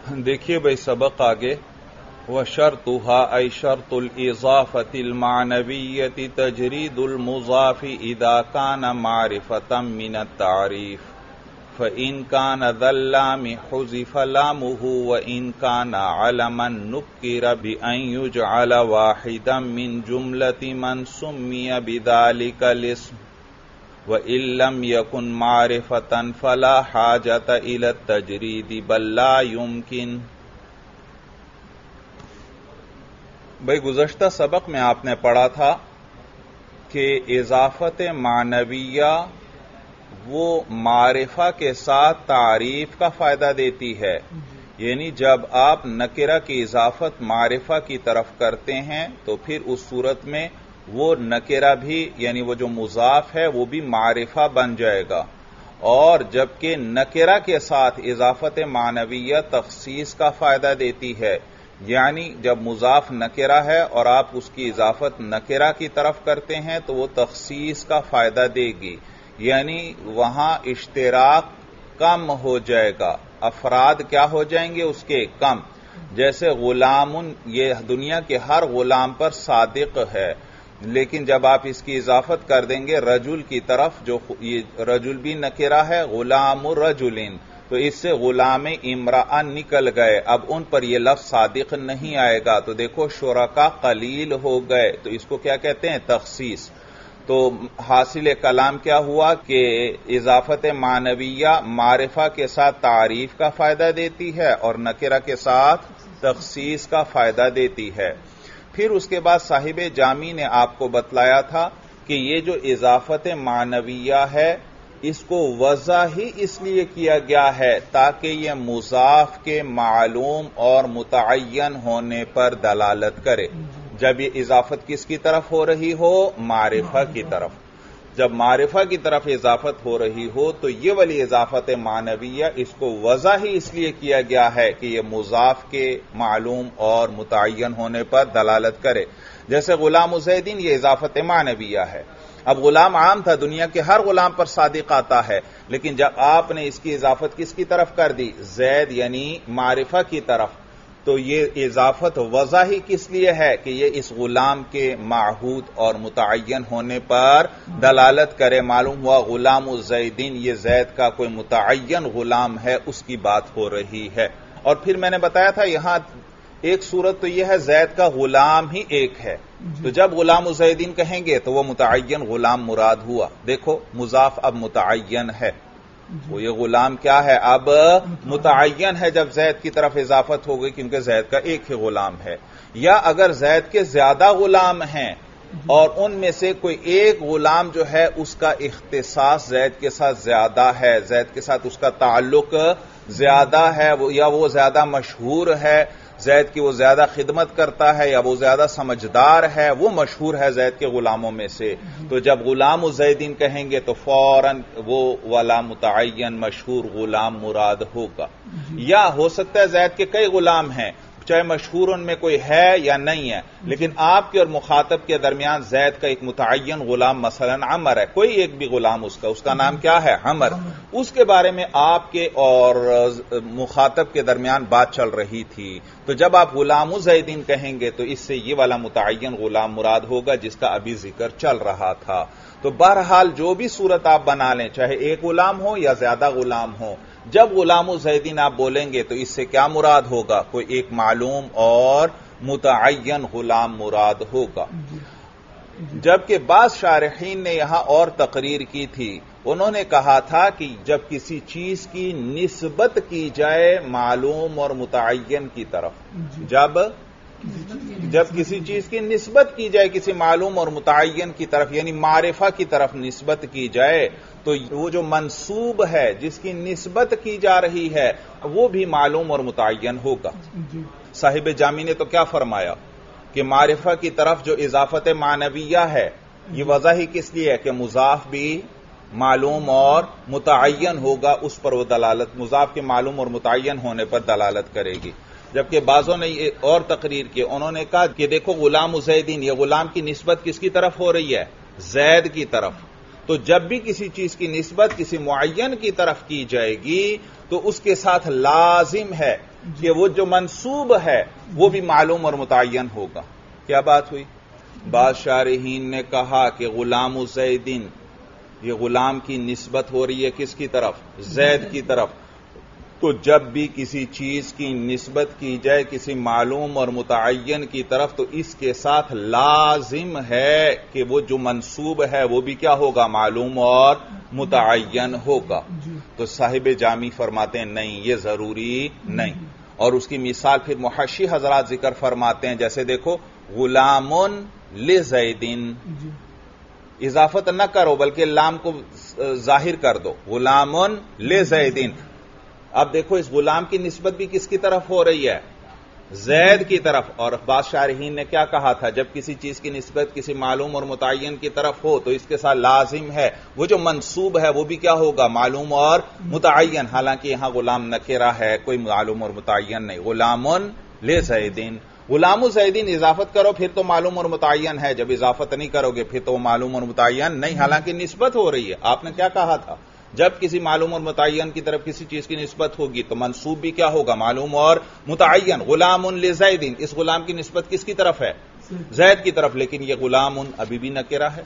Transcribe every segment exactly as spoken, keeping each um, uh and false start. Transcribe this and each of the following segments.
دیکھیے بھائی سبق آگے وشرطها أي شرط الإضافة المعنوية تجريد المضاف إذا كان معرفة من التعريف فإن كان ذا اللام حذف لامه وإن كان علما نكر بأن يجعل واحدا من جملة من سمي بذلك الاسم وإن لم يكن معرفة فلا حاجة إلى التجريد بل لا يمكن. بھئی گزشتہ سبق میں آپ نے پڑھا تھا کہ اضافت معنویہ وہ معرفہ کے ساتھ تعریف کا فائدہ دیتی ہے. یعنی جب آپ نکرہ کی اضافت معرفہ کی طرف کرتے ہیں تو پھر اس صورت میں وہ نکرہ بھی یعنی وہ جو مضاف ہے وہ بھی معرفہ بن جائے گا. اور جبکہ نکرہ کے ساتھ اضافت معنویہ تخصیص کا فائدہ دیتی ہے. یعنی جب مضاف نکرہ ہے اور آپ اس کی اضافت نکرہ کی طرف کرتے ہیں تو وہ تخصیص کا فائدہ دے گی. یعنی وہاں اشتراک کم ہو جائے گا، افراد کیا ہو جائیں گے اس کے کم. جیسے غلام، یہ دنیا کے ہر غلام پر صادق ہے، لیکن جب آپ اس کی اضافت کر دیں گے رجل کی طرف، جو یہ رجل بھی نکرہ ہے، غلام رجلین، تو اس سے غلام امرأن نکل گئے. اب ان پر یہ لفظ صادق نہیں آئے گا تو دیکھو شرکا قلیل ہو گئے، تو اس کو کیا کہتے ہیں؟ تخصیص. تو حاصل کلام کیا ہوا کہ اضافت معنویہ معرفہ کے ساتھ تعریف کا فائدہ دیتی ہے اور نکرہ کے ساتھ تخصیص کا فائدہ دیتی ہے. پھر اس کے بعد صاحب جامی نے آپ کو بتلایا تھا کہ یہ جو اضافت معنویہ ہے اس کو وضع ہی اس لیے کیا گیا ہے تاکہ یہ مضاف کے معلوم اور متعین ہونے پر دلالت کرے. جب یہ اضافت کس کی طرف ہو رہی ہو؟ معرفہ کی طرف. جب معرفہ کی طرف اضافت ہو رہی ہو تو یہ والی اضافت معنویہ اس کو وضع ہی اس لیے کیا گیا ہے کہ یہ مضاف کے معلوم اور متعین ہونے پر دلالت کرے. جیسے غلام زیدین یہ اضافت معنویہ ہے. اب غلام عام تھا، دنیا کے ہر غلام پر صادق آتا ہے، لیکن جب آپ نے اس کی اضافت کس کی طرف کر دی؟ زید یعنی معرفہ کی طرف، تو یہ اضافت وضع ہی کس لیے ہے کہ یہ اس غلام کے معہود اور متعین ہونے پر دلالت کرے. معلوم ہوا غلام الزیدین یہ زید کا کوئی متعین غلام ہے، اس کی بات ہو رہی ہے. اور پھر میں نے بتایا تھا یہاں ایک صورت تو یہ ہے زید کا غلام ہی ایک ہے، تو جب غلام الزیدین کہیں گے تو وہ متعین غلام مراد ہوا. دیکھو مضاف اب متعین ہے، وہ یہ غلام کیا ہے؟ اب متعین ہے جب زید کی طرف اضافت ہو گئی کیونکہ زید کا ایک ہی غلام ہے. یا اگر زید کے زیادہ غلام ہیں اور ان میں سے کوئی ایک غلام جو ہے اس کا اختصاص زید کے ساتھ زیادہ ہے، زید کے ساتھ اس کا تعلق زیادہ ہے، یا وہ زیادہ مشہور ہے، زید کی وہ زیادہ خدمت کرتا ہے یا وہ زیادہ سمجھدار ہے، وہ مشہور ہے زید کے غلاموں میں سے، تو جب غلام الزیدین کہیں گے تو فوراً وہ والا متعین مشہور غلام مراد ہوگا. یا ہو سکتا ہے زید کے کئی غلام ہیں، چاہے مشہور ان میں کوئی ہے یا نہیں ہے، لیکن آپ کے اور مخاطب کے درمیان زید کا ایک متعین غلام مثلا عمر ہے، کوئی ایک بھی غلام اس کا اس کا نام کیا ہے؟ عمر. اس کے بارے میں آپ کے اور مخاطب کے درمیان بات چل رہی تھی، تو جب آپ غلام زیدین کہیں گے تو اس سے یہ والا متعین غلام مراد ہوگا جس کا ابھی ذکر چل رہا تھا. تو بہرحال جو بھی صورت آپ بنا لیں، چاہے ایک غلام ہو یا زیادہ غلام ہو، جب غلام الزیدین آپ بولیں گے تو اس سے کیا مراد ہوگا؟ کوئی ایک معلوم اور متعین غلام مراد ہوگا. جبکہ بعض شارحین نے یہاں اور تقریر کی تھی، انہوں نے کہا تھا کہ جب کسی چیز کی نسبت کی جائے معلوم اور متعین کی طرف، جب جب کسی چیز کی نسبت کی جائے کسی معلوم اور متعین کی طرف، یعنی معرفہ کی طرف نسبت کی جائے، تو وہ جو منسوب ہے جس کی نسبت کی جا رہی ہے وہ بھی معلوم اور متعین ہوگا. صاحب جامی نے تو کیا فرمایا کہ معرفہ کی طرف جو اضافت معنویہ ہے یہ وضع ہی کس لیے ہے کہ مضاف بھی معلوم اور متعین ہوگا، اس پر وہ دلالت مضاف کے معلوم اور متعین ہونے پر دلالت کرے گی. جبکہ بعضوں نے یہ اور تقریر کی، انہوں نے کہا کہ دیکھو غلام زیدین، یہ غلام کی نسبت کس کی طرف ہو رہی ہے؟ زید کی طرف. تو جب بھی کسی چیز کی نسبت کسی معین کی طرف کی جائے گی تو اس کے ساتھ لازم ہے کہ وہ جو منصوب ہے وہ بھی معلوم اور متعین ہوگا۔ کیا بات ہوئی؟ بعض شارحین نے کہا کہ غلام زیدین، یہ غلام کی نسبت ہو رہی ہے کس کی طرف؟ زید کی طرف۔ تو جب بھی کسی چیز کی نسبت کی جائے کسی معلوم اور متعین کی طرف تو اس کے ساتھ لازم ہے کہ وہ جو منصوب ہے وہ بھی کیا ہوگا؟ معلوم اور متعین ہوگا۔ تو صاحب جامی فرماتے ہیں نہیں، یہ ضروری نہیں، اور اس کی مثال پھر محشی حضرات ذکر فرماتے ہیں، جیسے دیکھو غلام لزیدین، اضافت نہ کرو بلکہ لام کو ظاہر کر دو، غلام لزیدین۔ اب دیکھو اس غلام کی نسبت بھی کس کی طرف ہو رہی ہے؟ زید کی طرف۔ اور بعض شارحین نے کیا کہا تھا؟ جب کسی چیز کی نسبت کسی معلوم اور متعین کی طرف ہو تو اس کے ساتھ لازم ہے وہ جو منصوب ہے وہ بھی کیا ہوگا؟ معلوم اور متعین۔ حالانکہ یہاں غلام نکرہ ہے، کوئی معلوم اور متعین نہیں۔ غلام لزیدین، غلام زیدین اضافت کرو پھر تو معلوم اور متعین ہے، جب اضافت نہیں کرو گے پھر تو معلوم اور متعین نہیں، حالانکہ نسبت ہو رہی ہے۔ آپ نے کیا کہا تھا؟ جب کسی معلوم اور متعین کی طرف کسی چیز کی نسبت ہوگی تو منصوب بھی کیا ہوگا؟ معلوم اور متعین۔ غلام لزیدین، اس غلام کی نسبت کس کی طرف ہے؟ زید کی طرف، لیکن یہ غلام ابھی بھی نکرہ ہے،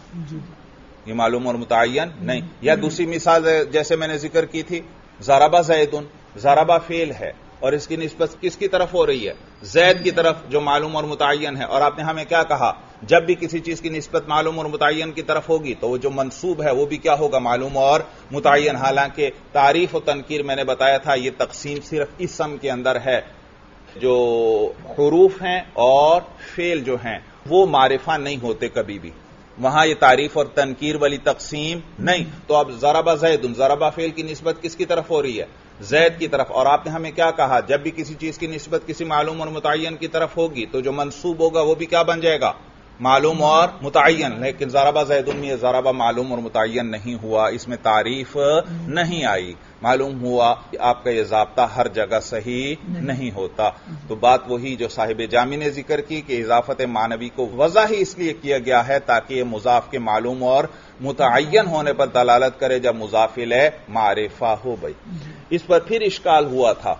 یہ معلوم اور متعین نہیں۔ یا دوسری مثال جیسے میں نے ذکر کی تھی، ضربہ زیدن، ضربہ فعل ہے اور اس کی نسبت کس کی طرف ہو رہی ہے؟ زید کی طرف، جو معلوم اور متعین ہے۔ اور آپ نے ہمیں کیا کہا؟ جب بھی کسی چیز کی نسبت معلوم اور متعین کی طرف ہوگی تو وہ جو منصوب ہے وہ بھی کیا ہوگا؟ معلوم اور متعین۔ حالانکہ تعریف و تنکیر میں نے بتایا تھا یہ تقسیم صرف اسم کے اندر ہے، جو حروف ہیں اور فعل جو ہیں وہ معرفہ نہیں ہوتے کبھی بھی، وہاں یہ تعریف اور تنکیر والی تقسیم نہیں۔ تو اب ضربہ زید، ضربہ فعل کی نسبت کس کی طرف ہو رہی ہے؟ زید کی طرف۔ اور آپ نے ہمیں کیا کہا؟ جب بھی کسی چیز کی نسبت کسی معلوم اور متعین کی طرف ہوگی تو جو منصوب ہوگا وہ بھی کیا بن جائے گا؟ معلوم اور متعین۔ لیکن ضربہ زید میں یہ ضربہ معلوم اور متعین نہیں ہوا، اس میں تعریف نہیں آئی، معلوم ہوا کہ آپ کا یہ ضابطہ ہر جگہ صحیح نہیں ہوتا۔ تو بات وہی جو صاحب جامی نے ذکر کی کہ اضافت معنوی کو وضع ہی اس لیے کیا گیا ہے تاکہ یہ مضاف کے معلوم اور متعین ہونے پر دلالت کرے جب مضاف الیہ معرفہ ہو۔ بھائی اس پر پھر اشکال ہوا تھا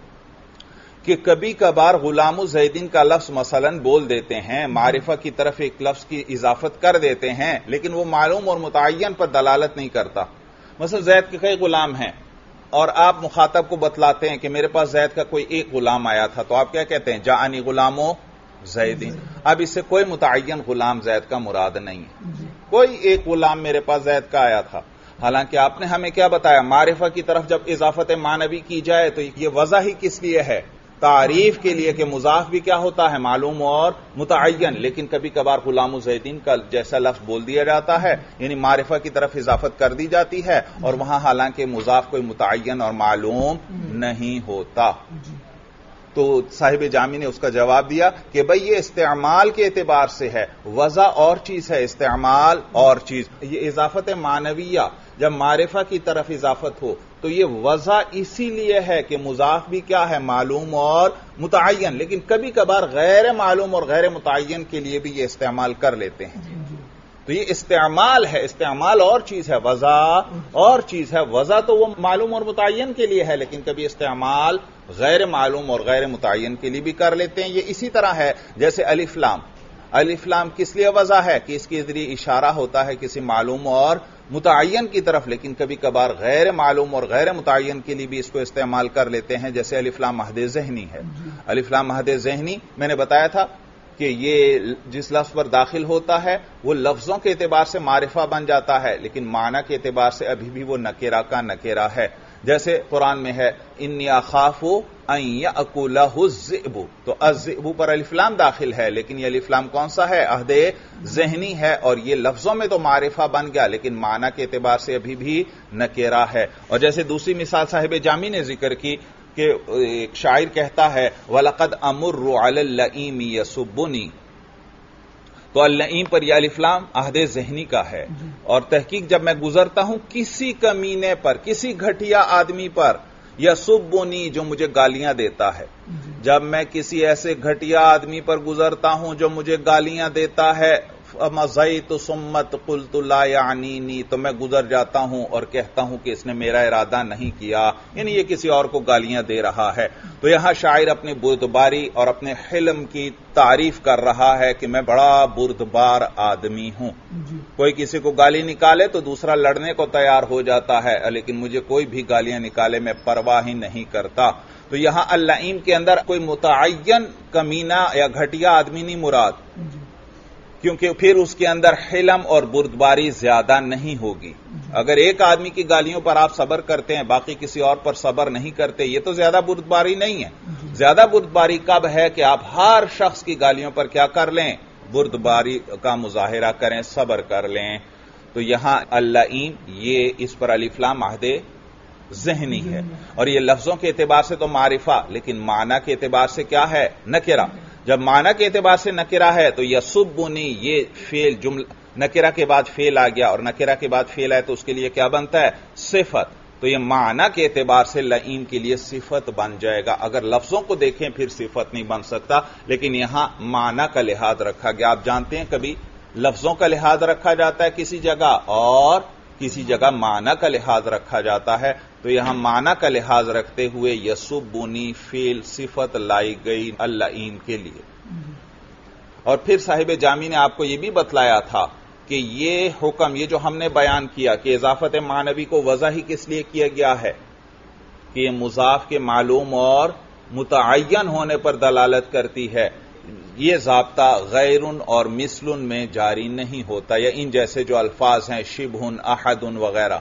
کہ کبھی کبھار غلام زیدین کا لفظ مثلا بول دیتے ہیں، معرفہ کی طرف ایک لفظ کی اضافت کر دیتے ہیں، لیکن وہ معلوم اور متعین پر دلالت نہیں کرتا۔ مثلا زید کے کئی غلام ہیں اور آپ مخاطب کو بتلاتے ہیں کہ میرے پاس زید کا کوئی ایک غلام آیا تھا، تو آپ کیا کہتے ہیں؟ جاءنی غلام زیدین۔ اب اس سے کوئی متعین غلام زید کا مراد نہیں ہے، کوئی ایک غلام میرے پاس زید کا آیا تھا۔ حالانکہ آپ نے ہمیں کیا بتایا؟ معرفہ کی طرف جب اضافت معنوی کی جائے تو یہ وضع ہی کس لیے ہے؟ تعریف کے لیے کہ مضاف بھی کیا ہوتا ہے؟ معلوم اور متعین۔ لیکن کبھی کبھار غلام زیدین کا جیسا لفظ بول دیا جاتا ہے، یعنی معرفہ کی طرف اضافت کر دی جاتی ہے اور وہاں حالانکہ مضاف کوئی متعین اور معلوم نہیں ہوتا۔ تو صاحب جامی نے اس کا جواب دیا کہ بھئی یہ استعمال کے اعتبار سے ہے، وضع اور چیز ہے، استعمال اور چیز۔ یہ اضافت معنویہ جب معرفہ کی طرف اضافت ہو تو یہ وضع اسی لیے ہے کہ مضاف بھی کیا ہے؟ معلوم اور متعین، لیکن کبھی کبھار غیر معلوم اور غیر متعین کے لیے بھی یہ استعمال کر لیتے ہیں۔ تو یہ استعمال ہے، استعمال اور چیز ہے، وضع اور چیز ہے۔ وضع تو وہ معلوم اور متعین کے لیے ہے، لیکن کبھی استعمال غیر معلوم اور غیر متعین کے لیے بھی کر لیتے ہیں۔ یہ اسی طرح ہے جیسے الف لام، الف لام کس لیے وضع ہے؟ کہ اس کے ذریعے اشارہ ہوتا ہے کسی معلوم اور متعین کی طرف، لیکن کبھی کبھار غیر معلوم اور غیر متعین کے لیے بھی اس کو استعمال کر لیتے ہیں، جیسے الف لام مہد ذہنی ہے۔ الف لام مہد ذہنی میں نے بتایا تھا کہ یہ جس لفظ پر داخل ہوتا ہے وہ لفظوں کے اعتبار سے معرفہ بن جاتا ہے، لیکن معنی کے اعتبار سے ابھی بھی وہ نکرہ کا نکرہ ہے۔ جیسے قرآن میں ہے انی اخاف ان یاکلہ الذئب، تو الذئب پر الف لام داخل ہے، لیکن یہ الف لام کون سا ہے؟ عہد ذہنی ہے، اور یہ لفظوں میں تو معرفہ بن گیا لیکن معنی کے اعتبار سے ابھی بھی نکرہ ہے۔ اور جیسے دوسری مثال صاحب جامی نے ذکر کی کہ ایک شاعر کہتا ہے وَلَقَدْ أَمُرُّ عَلَى اللَّئِيمِ يَسُبُّنِي، تو اللئیم پر یہ الف لام عہد ذہنی کا ہے، اور تحقیق جب میں گزرتا ہوں کسی کمینے پر، کسی گھٹیا آدمی پر، یسبنی جو مجھے گالیاں دیتا ہے، جب میں کسی ایسے گھٹیا آدمی پر گزرتا ہوں جو مجھے گالیاں دیتا ہے، فمضیت ثم قلت لا یعنینی، تو میں گزر جاتا ہوں اور کہتا ہوں کہ اس نے میرا ارادہ نہیں کیا، یعنی یہ کسی اور کو گالیاں دے رہا ہے۔ تو یہاں شاعر اپنی بردباری اور اپنے حلم کی تعریف کر رہا ہے کہ میں بڑا بردبار آدمی ہوں۔ کوئی کسی کو گالی نکالے تو دوسرا لڑنے کو تیار ہو جاتا ہے، لیکن مجھے کوئی بھی گالیاں نکالے میں پرواہ ہی نہیں کرتا۔ تو یہاں اللعین کے اندر کوئی متعین کمینہ یا گھٹیا آدمی نہیں مراد، کیونکہ پھر اس کے اندر حلم اور بردباری زیادہ نہیں ہوگی۔ اگر ایک آدمی کی گالیوں پر آپ صبر کرتے ہیں، باقی کسی اور پر صبر نہیں کرتے، یہ تو زیادہ بردباری نہیں ہے۔ زیادہ بردباری کب ہے کہ آپ ہر شخص کی گالیوں پر کیا کر لیں؟ بردباری کا مظاہرہ کریں، صبر کر لیں۔ تو یہاں اللعین یہ اس پر الف لام عہد ذہنی ہے، اور یہ لفظوں کے اعتبار سے تو معرفہ، لیکن معنی کے اعتبار سے کیا ہے؟ نکرہ۔ جب معنی کے اعتبار سے نکرہ ہے تو یسبنی، یہ فعل جملہ نکرہ کے بعد فعل آ گیا، اور نکرہ کے بعد فعل ہے تو اس کے لیے کیا بنتا ہے؟ صفت۔ تو یہ معنی کے اعتبار سے لعین کے لیے صفت بن جائے گا۔ اگر لفظوں کو دیکھیں پھر صفت نہیں بن سکتا، لیکن یہاں معنی کا لحاظ رکھا گیا۔ آپ جانتے ہیں کبھی لفظوں کا لحاظ رکھا جاتا ہے کسی جگہ، اور کسی جگہ معنی کا لحاظ رکھا جاتا ہے۔ تو یہاں معنی کا لحاظ رکھتے ہوئے یسبنی فعل صفت لائی گئی اللعین کے لیے۔ اور پھر صاحب جامی نے آپ کو یہ بھی بتلایا تھا کہ یہ حکم، یہ جو ہم نے بیان کیا کہ اضافت معنوی کو وضع ہی کس لیے کیا گیا ہے کہ یہ مضاف کے معلوم اور متعین ہونے پر دلالت کرتی ہے، یہ ضابطہ غیرن اور مثلن میں جاری نہیں ہوتا، یا ان جیسے جو الفاظ ہیں شبہن، احدن وغیرہ،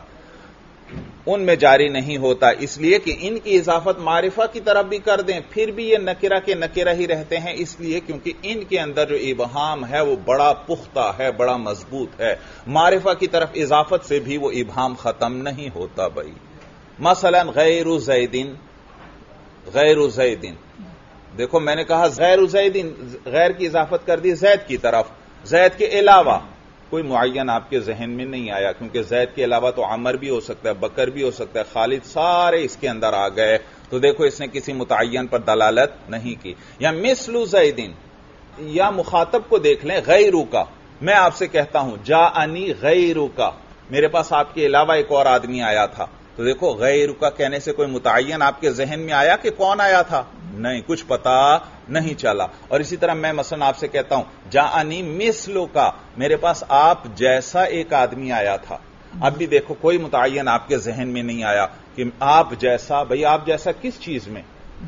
ان میں جاری نہیں ہوتا، اس لیے کہ ان کی اضافت معرفہ کی طرف بھی کر دیں پھر بھی یہ نکرہ کے نکرہ ہی رہتے ہیں، اس لیے کیونکہ ان کے اندر جو ابہام ہے وہ بڑا پختہ ہے، بڑا مضبوط ہے۔ معرفہ کی طرف اضافت سے بھی وہ ابہام ختم نہیں ہوتا۔ بھائی مثلا غیر زیدن، غیر زیدن، دیکھو میں نے کہا غیر زیدن، غیر کی اضافت کر دی زید کی طرف، زید کے علاوہ کوئی معین آپ کے ذہن میں نہیں آیا، کیونکہ زید کے علاوہ تو عمر بھی ہو سکتا ہے، بکر بھی ہو سکتا ہے، خالد، سارے اس کے اندر آ گئے، تو دیکھو اس نے کسی متعین پر دلالت نہیں کی۔ یا مثل زیدن، یا مخاطب کو دیکھ لیں غیرو کا، میں آپ سے کہتا ہوں جاءنی غیرو کا، میرے پاس آپ کے علاوہ ایک اور آدمی آیا تھا، تو دیکھو غیرو کا کہنے سے کوئی متعین آپ کے ذہن میں آیا کہ کون آیا تھا؟ نہیں، کچھ پتا نہیں چلا۔ اور اسی طرح میں مثلا آپ سے کہتا ہوں جاءنی مثلو کا، میرے پاس آپ جیسا ایک آدمی آیا تھا، اب بھی دیکھو کوئی متعین آپ کے ذہن میں نہیں آیا کہ آپ جیسا، بھئی آپ جیسا کس چیز میں؟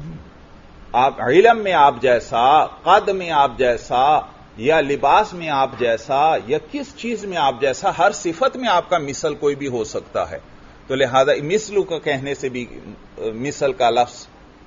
آپ علم میں آپ جیسا، قد میں آپ جیسا، یا لباس میں آپ جیسا، یا کس چیز میں آپ جیسا؟ ہر صفت میں آپ کا مثل کوئی بھی ہو سکتا ہے، تو لہذا مثلو کا کہنے سے بھی مثل کا لفظ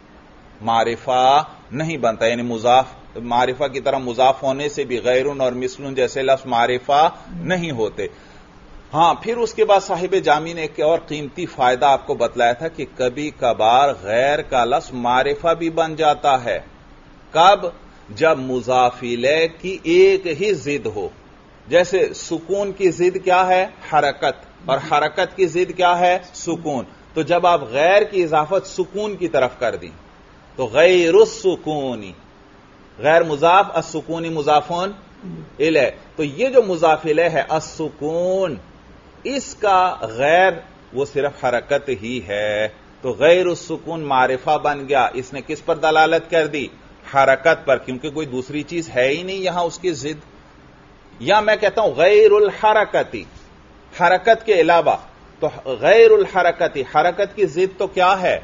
معرفہ نہیں بنتا، یعنی مضاف، معرفہ کی طرح مضاف ہونے سے بھی غیرن اور مثلن جیسے لفظ معرفہ نہیں ہوتے۔ ہاں پھر اس کے بعد صاحب جامی نے ایک اور قیمتی فائدہ آپ کو بتلایا تھا کہ کبھی کبھار غیر کا لفظ معرفہ بھی بن جاتا ہے۔ کب؟ جب مضاف الیہ کی ایک ہی ضد ہو، جیسے سکون کی ضد کیا ہے؟ حرکت، اور حرکت کی ضد کیا ہے؟ سکون۔ تو جب آپ غیر کی اضافت سکون کی طرف کر دیں تو غیر السکونی، غیر مضاف، السکونی مضافون الیہ، تو یہ جو مضاف الیہ ہے السکون، اس کا غیر وہ صرف حرکت ہی ہے، تو غیر السکون معرفہ بن گیا۔ اس نے کس پر دلالت کر دی؟ حرکت پر، کیونکہ کوئی دوسری چیز ہے ہی نہیں یہاں اس کی ضد۔ یا میں کہتا ہوں غیر الحرکتی، حرکت کے علاوہ، تو غیر الحرکتی، حرکت کی ضد تو کیا ہے؟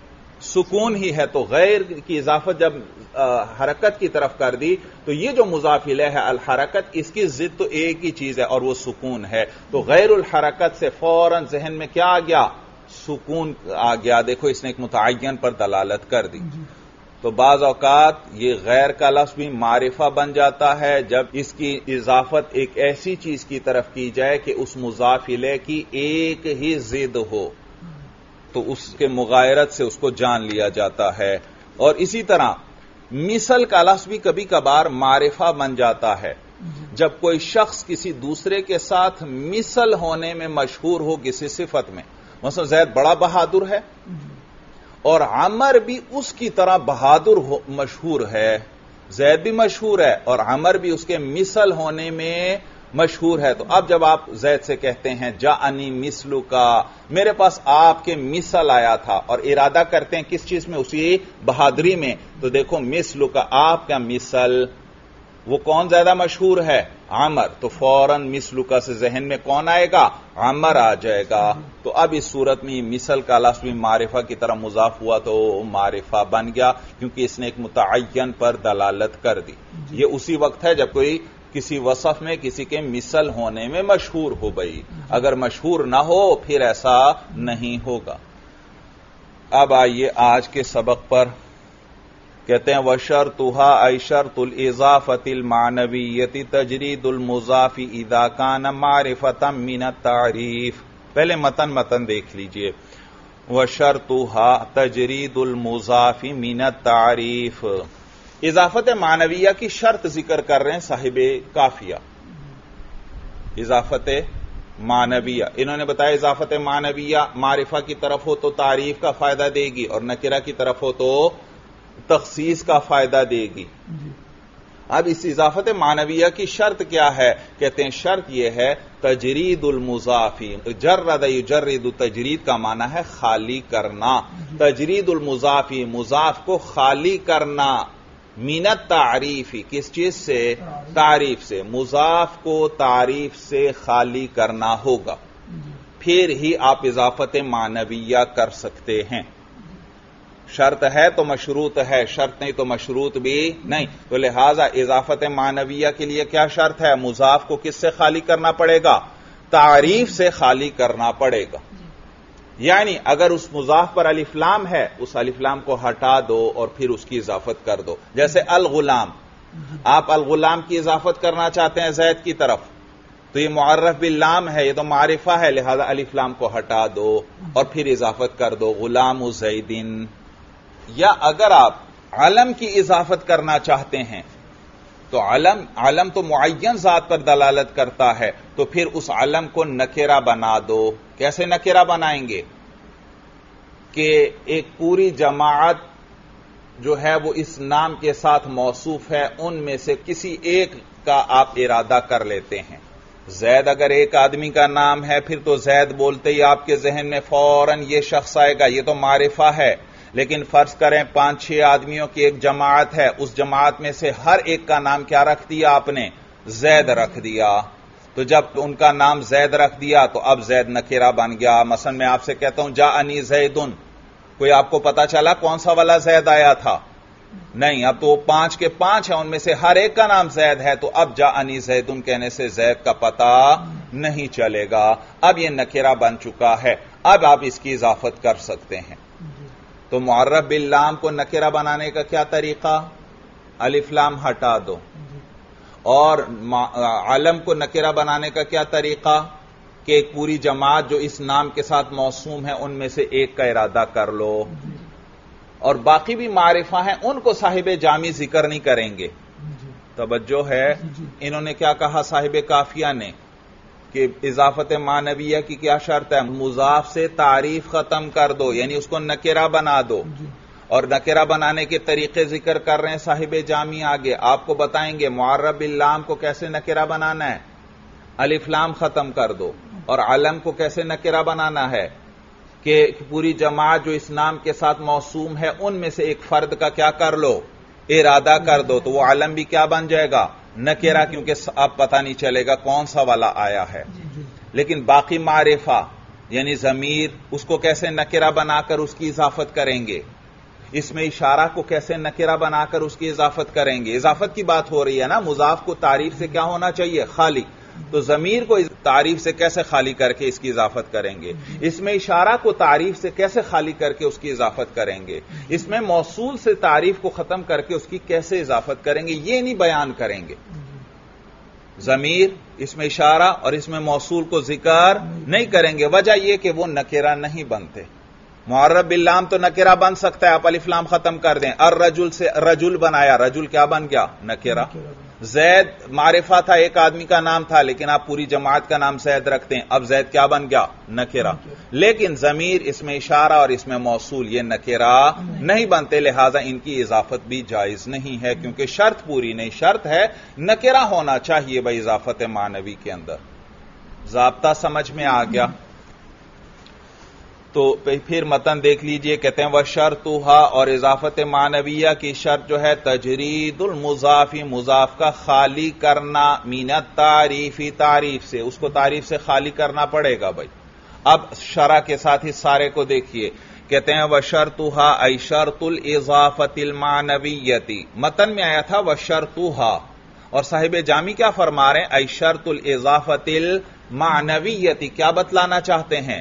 سکون ہی ہے، تو غیر کی اضافت جب حرکت کی طرف کر دی تو یہ جو مضاف الیہ ہے الحرکت، اس کی ضد تو ایک ہی چیز ہے اور وہ سکون ہے، تو غیر الحرکت سے فوراً ذہن میں کیا آ گیا؟ سکون آ گیا۔ دیکھو اس نے ایک متعین پر دلالت کر دی۔ تو بعض اوقات یہ غیر کا لفظ بھی معرفہ بن جاتا ہے جب اس کی اضافت ایک ایسی چیز کی طرف کی جائے کہ اس مضاف الیہ کی ایک ہی ضد ہو، تو اس کے مغایرت سے اس کو جان لیا جاتا ہے۔ اور اسی طرح مثل کا لفظ بھی کبھی کبھار معرفہ بن جاتا ہے جب کوئی شخص کسی دوسرے کے ساتھ مثل ہونے میں مشہور ہو کسی صفت میں، مثلا زید بڑا بہادر ہے اور عمر بھی اس کی طرح بہادر مشہور ہے، زید بھی مشہور ہے اور عمر بھی اس کے مثل ہونے میں مشہور ہے. تو اب جب آپ زید سے کہتے ہیں جاءنی مثلو کا، میرے پاس آپ کے مثل آیا تھا، اور ارادہ کرتے ہیں کس چیز میں؟ اسی بہادری میں. تو دیکھو مثلو کا، آپ کا مثل، وہ کون زیادہ مشہور ہے؟ عمر. تو فوراً مثلو کا سے ذہن میں کون آئے گا؟ عمر آ جائے گا. تو اب اس صورت میں مثل کا لفظ بھی معرفہ کی طرح مضاف ہوا تو معرفہ بن گیا، کیونکہ اس نے ایک متعین پر دلالت کر دی. یہ اسی وقت ہے جب کوئی کسی وصف میں کسی کے مثل ہونے میں مشہور ہو گئی. اگر مشہور نہ ہو پھر ایسا نہیں ہوگا. اب آئیے آج کے سبق پر. کہتے ہیں وَشَرْطُهَا أَيْ شَرْطُ الْإِضَافَةِ الْمَعْنَوِيَّةِ تَجْرِيدُ الْمُضَافِ إِذَا كَانَ مَعْرِفَةً مِنَ التَّعْرِيفِ. پہلے متن متن دیکھ لیجئے. وَشَرْطُهَا تَجْرِيدُ الْمُضَافِ مِنَ التَّعْرِيفِ. اضافت معنویہ کی شرط ذکر کر رہے ہیں صاحب کافیہ. اضافت معنویہ انہوں نے بتایا اضافت معنویہ معرفہ کی طرف ہو تو تعریف کا فائدہ دے گی، اور نکرہ کی طرف ہو تو تخصیص کا فائدہ دے گی. اب اس اضافت معنویہ کی شرط کیا ہے؟ کہتے ہیں شرط یہ ہے تجرید المضاف. جرد یجرد، تجرید کا معنی ہے خالی کرنا. تجرید المضاف، مضاف کو خالی کرنا. من التعریف، کس چیز سے؟ تعریف سے. مضاف کو تعریف سے خالی کرنا ہوگا، پھر ہی آپ اضافت معنویہ کر سکتے ہیں. شرط ہے تو مشروط ہے، شرط نہیں تو مشروط بھی نہیں. تو لہذا اضافت معنویہ کے لیے کیا شرط ہے؟ مضاف کو کس سے خالی کرنا پڑے گا؟ تعریف سے خالی کرنا پڑے گا. یعنی اگر اس مضاف پر الف لام ہے، اس الف لام کو ہٹا دو اور پھر اس کی اضافت کر دو. جیسے الغلام، آپ الغلام کی اضافت کرنا چاہتے ہیں زید کی طرف، تو یہ معرف باللام ہے، یہ تو معرفہ ہے، لہذا الف لام کو ہٹا دو اور پھر اضافت کر دو غلام زیدن. یا اگر آپ علم کی اضافت کرنا چاہتے ہیں تو علم علم تو معین ذات پر دلالت کرتا ہے، تو پھر اس علم کو نکرہ بنا دو. کیسے نکرہ بنائیں گے؟ کہ ایک پوری جماعت جو ہے وہ اس نام کے ساتھ موصوف ہے، ان میں سے کسی ایک کا آپ ارادہ کر لیتے ہیں. زید اگر ایک آدمی کا نام ہے پھر تو زید بولتے ہی آپ کے ذہن میں فوراً یہ شخص آئے گا، یہ تو معرفہ ہے. لیکن فرض کریں پانچ چھ آدمیوں کی ایک جماعت ہے، اس جماعت میں سے ہر ایک کا نام کیا رکھ دیا آپ نے؟ زید رکھ دیا. تو جب ان کا نام زید رکھ دیا تو اب زید نکرہ بن گیا. مثلا میں آپ سے کہتا ہوں جاءنی زیدن، کوئی آپ کو پتا چلا کون سا والا زید آیا تھا؟ نہیں. اب تو وہ پانچ کے پانچ ہیں، ان میں سے ہر ایک کا نام زید ہے، تو اب جاءنی زیدن کہنے سے زید کا پتہ نہیں چلے گا. اب یہ نکرہ بن چکا ہے، اب آپ اس کی اضافت کر سکتے ہیں. تو معرف باللام کو نکرہ بنانے کا کیا طریقہ؟ الف لام ہٹا دو. اور علم کو نکرہ بنانے کا کیا طریقہ؟ کہ ایک پوری جماعت جو اس نام کے ساتھ موسوم ہے ان میں سے ایک کا ارادہ کر لو. اور باقی بھی معرفہ ہیں، ان کو صاحب جامی ذکر نہیں کریں گے. توجہ ہے. انہوں نے کیا کہا صاحب کافیہ نے کہ اضافت معنویہ کی کیا شرط ہے؟ مضاف سے تعریف ختم کر دو، یعنی اس کو نکرہ بنا دو. اور نکرہ بنانے کے طریقے ذکر کر رہے ہیں صاحب جامی آگے. آپ کو بتائیں گے معرف باللام کو کیسے نکرہ بنانا ہے؟ الف لام ختم کر دو. اور علم کو کیسے نکرہ بنانا ہے؟ کہ پوری جماعت جو اس نام کے ساتھ موسوم ہے ان میں سے ایک فرد کا کیا کر لو؟ ارادہ کر دو. تو وہ علم بھی کیا بن جائے گا؟ نکرہ، کیونکہ اب پتہ نہیں چلے گا کون سا والا آیا ہے. لیکن باقی معرفہ یعنی ضمیر، اس کو کیسے نکرہ بنا کر اس کی اضافت کریں گے؟ اس میں اشارہ کو کیسے نکرہ بنا کر اس کی اضافت کریں گے؟ اضافت کی بات ہو رہی ہے نا. مضاف کو تعریف سے کیا ہونا چاہیے؟ خالی. تو ضمیر کو تعریف سے کیسے خالی کر کے اس کی اضافت کریں گے؟ اس میں اشارہ کو تعریف سے کیسے خالی کر کے اس کی اضافت کریں گے؟ اس میں موصول سے تعریف کو ختم کر کے اس کی کیسے اضافت کریں گے؟ یہ نہیں بیان کریں گے. ضمیر، اس میں اشارہ اور اس میں موصول کو ذکر نہیں کریں گے. وجہ یہ کہ وہ نکرہ نہیں بنتے. معرف باللام تو نکرہ بن سکتا ہے، آپ الف لام ختم کر دیں. الرجل سے رجل بنایا، رجل کیا بن گیا؟ نکرہ. زید معرفہ تھا، ایک آدمی کا نام تھا، لیکن آپ پوری جماعت کا نام زید رکھتے ہیں، اب زید کیا بن گیا؟ نکرہ. لیکن ضمیر اس میں اشارہ اور اس میں موصول یہ نکرہ نہیں بنتے، لہذا ان کی اضافت بھی جائز نہیں ہے، کیونکہ شرط پوری نہیں. شرط ہے نکرہ ہونا چاہیے بھائی اضافت معنوی کے اندر. ضابطہ سمجھ میں آ گیا؟ تو پھر متن دیکھ لیجئے، کہتے ہیں وَشَرْطُهَا، اور اضافت معنویہ کی شرط جو ہے تجرید المضاف، مضاف کا خالی کرنا، من التعریف، تعریف سے، اس کو تعریف سے خالی کرنا پڑے گا بھائی. اب شرح کے ساتھ ہی سارے کو دیکھیے، کہتے ہیں وَشَرْطُهَا أَيْ شَرْطُ الْإِضَافَةِ الْمَعْنَوِيَّةِ. متن میں آیا تھا وَشَرْطُهَا، اور صاحب جامی کیا فرما رہے ہیں؟ أَيْ شَرْطُ الْإِضَافَةِ الْمَعْنَوِيَّةِ. کیا بتلانا چاہتے ہیں؟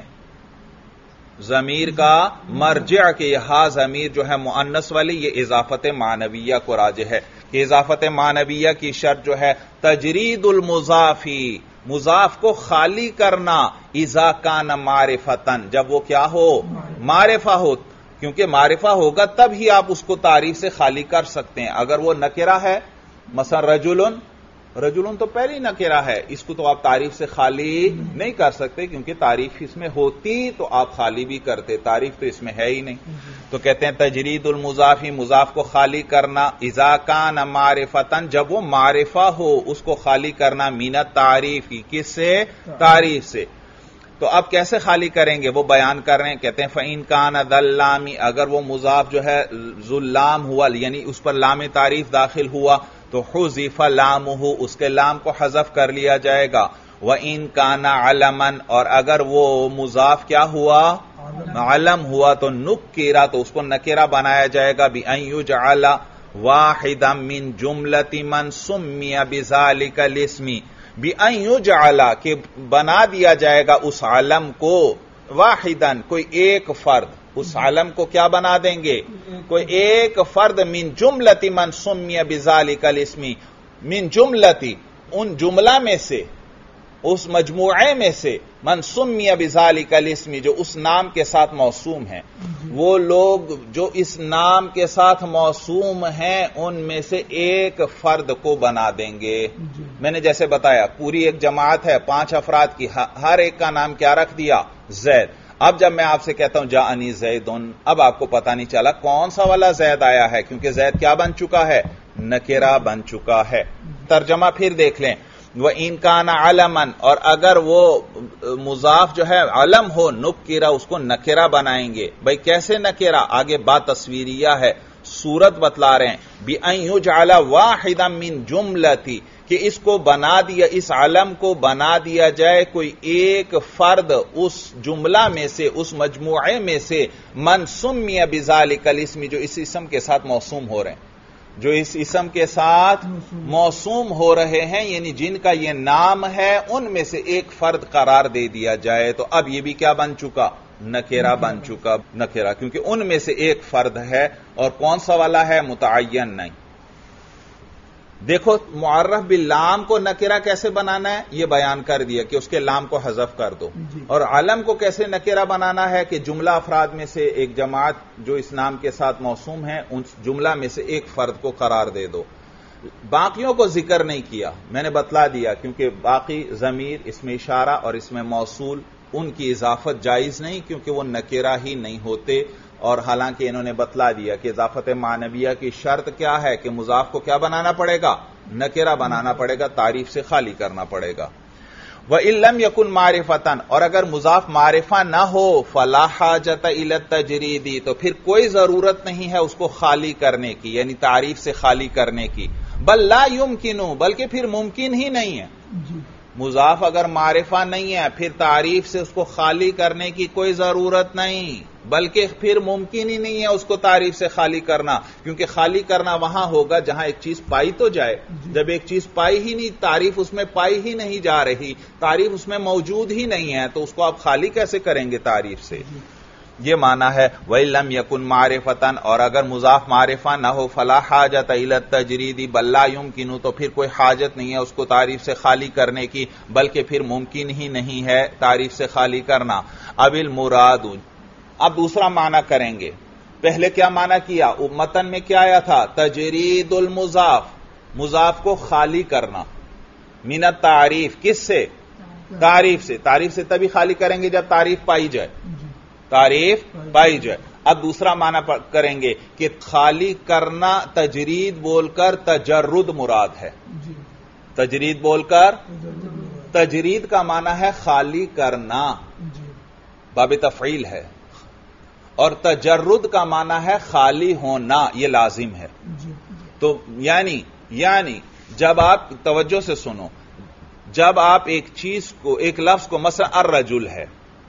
ضمیر کا مرجع کے یہاں ضمیر جو ہے مؤنث والی، یہ اضافت معنویہ کو راجح ہے کہ اضافت معنویہ کی شرط جو ہے تجرید المضافی، مضاف کو خالی کرنا، اذا کان معرفتن، جب وہ کیا ہو؟ معرفہ ہو. کیونکہ معرفہ ہوگا تب ہی آپ اس کو تعریف سے خالی کر سکتے ہیں. اگر وہ نکرہ ہے، مثلا رجلن، رجلن تو پہلی نکرہ ہے، اس کو تو آپ تعریف سے خالی نہیں کر سکتے، کیونکہ تعریف اس میں ہوتی تو آپ خالی بھی کرتے، تعریف تو اس میں ہے ہی نہیں. تو کہتے ہیں تجرید المضافی، مضاف کو خالی کرنا، اذا کان معرفتن، جب وہ معرفہ ہو، اس کو خالی کرنا، من التعریف، کس سے؟ تعریف سے. تو اب کیسے خالی کریں گے وہ بیان کر رہے ہیں. کہتے ہیں فَإِن كَانَ ذَا اللَّامِ، اگر وہ مضاف جو ہے ذو اللام ہوا، یعنی اس پر لام تعریف داخل ہوا، تو حذف لامہ، اس کے لام کو حذف کر لیا جائے گا. وَإِن كَانَ عَلَمًا، اور اگر وہ مضاف کیا ہوا؟ علم ہوا، تو نکرہ، تو اس کو نکرہ بنایا جائے گا. بِأَن يُجْعَلَ وَاحِدًا مِّن جُمْلَةِ مَن سُمِّيَ بِذَلِكَ الْاسْمِ، بِأَن يُجْعَلَ، کہ بنا دیا جائے گا اس علم کو، واحداً، کوئی ایک فرد، اس علم کو کیا بنا دیں گے؟ کوئی ایک فرد، من جملتی من سمی بذالک الاسم، من جملتی، ان جملہ میں سے، اس مجموعے میں سے، من سمی بذالک الاسم، جو اس نام کے ساتھ موسوم ہیں. وہ لوگ جو اس نام کے ساتھ موسوم ہیں ان میں سے ایک فرد کو بنا دیں گے. میں نے جیسے بتایا پوری ایک جماعت ہے پانچ افراد کی، ہر ایک کا نام کیا رکھ دیا؟ زید. اب جب میں آپ سے کہتا ہوں جاءنی زیدن، اب آپ کو پتہ نہیں چلا کون سا والا زید آیا ہے، کیونکہ زید کیا بن چکا ہے؟ نکرہ بن چکا ہے. ترجمہ پھر دیکھ لیں. وَإِن كَانَ عَلَمًا، اور اگر وہ مضاف جو ہے علم ہو، نکرہ، اس کو نکرہ بنائیں گے. بھئی کیسے نکرہ؟ آگے بات تصویریہ ہے، صورت بتلا رہے ہیں. بِأَن يُجْعَلَ وَاحِدًا مِّن جُمْلَةِ، کہ اس کو بنا دیا، اس علم کو بنا دیا جائے کوئی ایک فرد اس جملہ میں سے، اس مجموعے میں سے، من سمی بذالک الاسم، جو اس اسم کے ساتھ موسوم ہو رہے ہیں، جو اس اسم کے ساتھ موسوم ہو رہے ہیں، یعنی جن کا یہ نام ہے، ان میں سے ایک فرد قرار دے دیا جائے. تو اب یہ بھی کیا بن چکا؟ نکرہ بن چکا. نکرہ، کیونکہ ان میں سے ایک فرد ہے، اور کون سا والا ہے؟ متعین نہیں. دیکھو معرف باللام کو نکرہ کیسے بنانا ہے یہ بیان کر دیا کہ اس کے لام کو حذف کر دو. اور علم کو کیسے نکرہ بنانا ہے کہ جملہ افراد میں سے ایک جماعت جو اس نام کے ساتھ موسوم ہے ان جملہ میں سے ایک فرد کو قرار دے دو. باقیوں کو ذکر نہیں کیا، میں نے بتلا دیا، کیونکہ باقی ضمیر، اس میں اشارہ اور اس میں موصول، ان کی اضافت جائز نہیں، کیونکہ وہ نکرہ ہی نہیں ہوتے. اور حالانکہ انہوں نے بتلا دیا کہ اضافت معنویہ کی شرط کیا ہے کہ مضاف کو کیا بنانا پڑے گا؟ نکرہ بنانا پڑے گا، تعریف سے خالی کرنا پڑے گا. وَإِن لَمْ يَكُنْ مَعْرِفَةً، اور اگر مضاف معرفہ نہ ہو، فَلَا حَاجَةَ إِلَى التَّجْرِيدِ، تو پھر کوئی ضرورت نہیں ہے اس کو خالی کرنے کی، یعنی تعریف سے خالی کرنے کی. بل لا يمكن، بلکہ پھر ممکن ہی نہیں ہے. مضاف اگر معرفہ نہیں ہے پھر تعریف سے اس کو خالی کرنے کی کوئی ضرورت نہیں، بلکہ پھر ممکن ہی نہیں ہے اس کو تعریف سے خالی کرنا، کیونکہ خالی کرنا وہاں ہوگا جہاں ایک چیز پائی تو جائے. جب ایک چیز پائی ہی نہیں، تعریف اس میں پائی ہی نہیں جا رہی، تعریف اس میں موجود ہی نہیں ہے، تو اس کو آپ خالی کیسے کریں گے تعریف سے؟ یہ معنی ہے وَإِن لَمْ يَكُنْ مَعْرِفَةً، اور اگر مضاف معرفہ نہ ہو، فَلَا حَاجَةَ إِلَى التَّجْرِيدِ، بل لا يُمْكِنُ، تو پھر کوئی حاجت نہیں ہے اس کو تعریف سے خالی کرنے کی، بلکہ پھر ممکن ہی نہیں ہے تعریف سے خالی کرنا. اب المراد، اب دوسرا معنی کریں گے. پہلے کیا معنی کیا؟ متن میں کیا آیا تھا؟ تجرید المضاف، مضاف کو خالی کرنا، من التعریف، کس سے؟ تعریف سے۔ تعریف سے تبھی خالی کریں گے جب تعریف پائی جائے، تعریف پائی جائے۔ اب دوسرا معنی کریں گے کہ خالی کرنا تجرید بول کر تجرد مراد ہے، تجرید بول کر، تجرید کا معنی ہے خالی کرنا، باب تفعیل ہے، اور تجرد کا معنی ہے خالی ہونا، یہ لازم ہے۔ تو یعنی یعنی جب آپ توجہ سے سنو، جب آپ ایک چیز کو، ایک لفظ کو، مثلا الرجل ہے،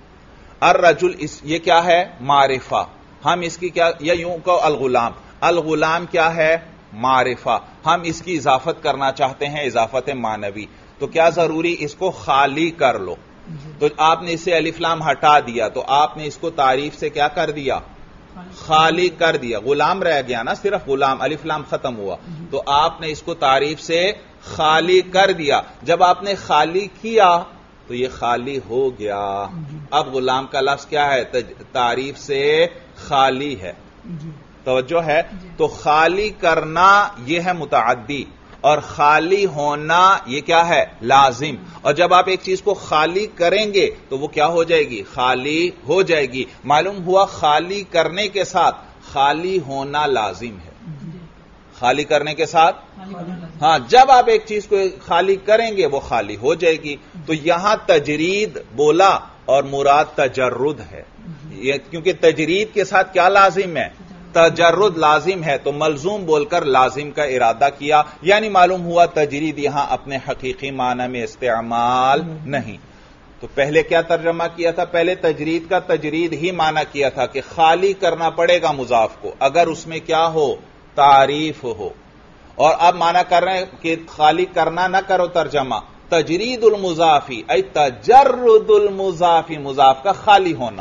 الرجل اس یہ کیا ہے؟ معرفہ۔ ہم اس کی کیا، یا یوں کہ الغلام، الغلام کیا ہے؟ معرفہ۔ ہم اس کی اضافت کرنا چاہتے ہیں، اضافت معنوی، تو کیا ضروری؟ اس کو خالی کر لو۔ تو آپ نے اسے الف لام ہٹا دیا، تو آپ نے اس کو تعریف سے کیا کر دیا؟ خالی کر دیا۔ غلام رہ گیا نا، صرف غلام، الف لام ختم ہوا، تو آپ نے اس کو تعریف سے خالی کر دیا۔ جب آپ نے خالی کیا تو یہ خالی ہو گیا۔ اب غلام کا لفظ کیا ہے؟ تعریف سے خالی ہے۔ توجہ ہے؟ تو خالی کرنا یہ ہے متعدی، اور خالی ہونا یہ کیا ہے؟ لازم۔ اور جب آپ ایک چیز کو خالی کریں گے تو وہ کیا ہو جائے گی؟ خالی ہو جائے گی۔ معلوم ہوا خالی کرنے کے ساتھ خالی ہونا لازم ہے، خالی کرنے کے ساتھ، ہاں، جب آپ ایک چیز کو خالی کریں گے وہ خالی ہو جائے گی۔ تو یہاں تجرید بولا اور مراد تجرد ہے، کیونکہ تجرید کے ساتھ کیا لازم ہے؟ تجرد لازم ہے، تو ملزوم بول کر لازم کا ارادہ کیا، یعنی معلوم ہوا تجرید یہاں اپنے حقیقی معنی میں استعمال نہیں۔ تو پہلے کیا ترجمہ کیا تھا؟ پہلے تجرید کا تجرید ہی معنی کیا تھا کہ خالی کرنا پڑے گا مضاف کو، اگر اس میں کیا ہو؟ تعریف ہو۔ اور اب معنی کر رہے ہیں کہ خالی کرنا نہ کرو ترجمہ، تجرید المضافی ای تجرد المضافی، مضاف کا خالی ہونا۔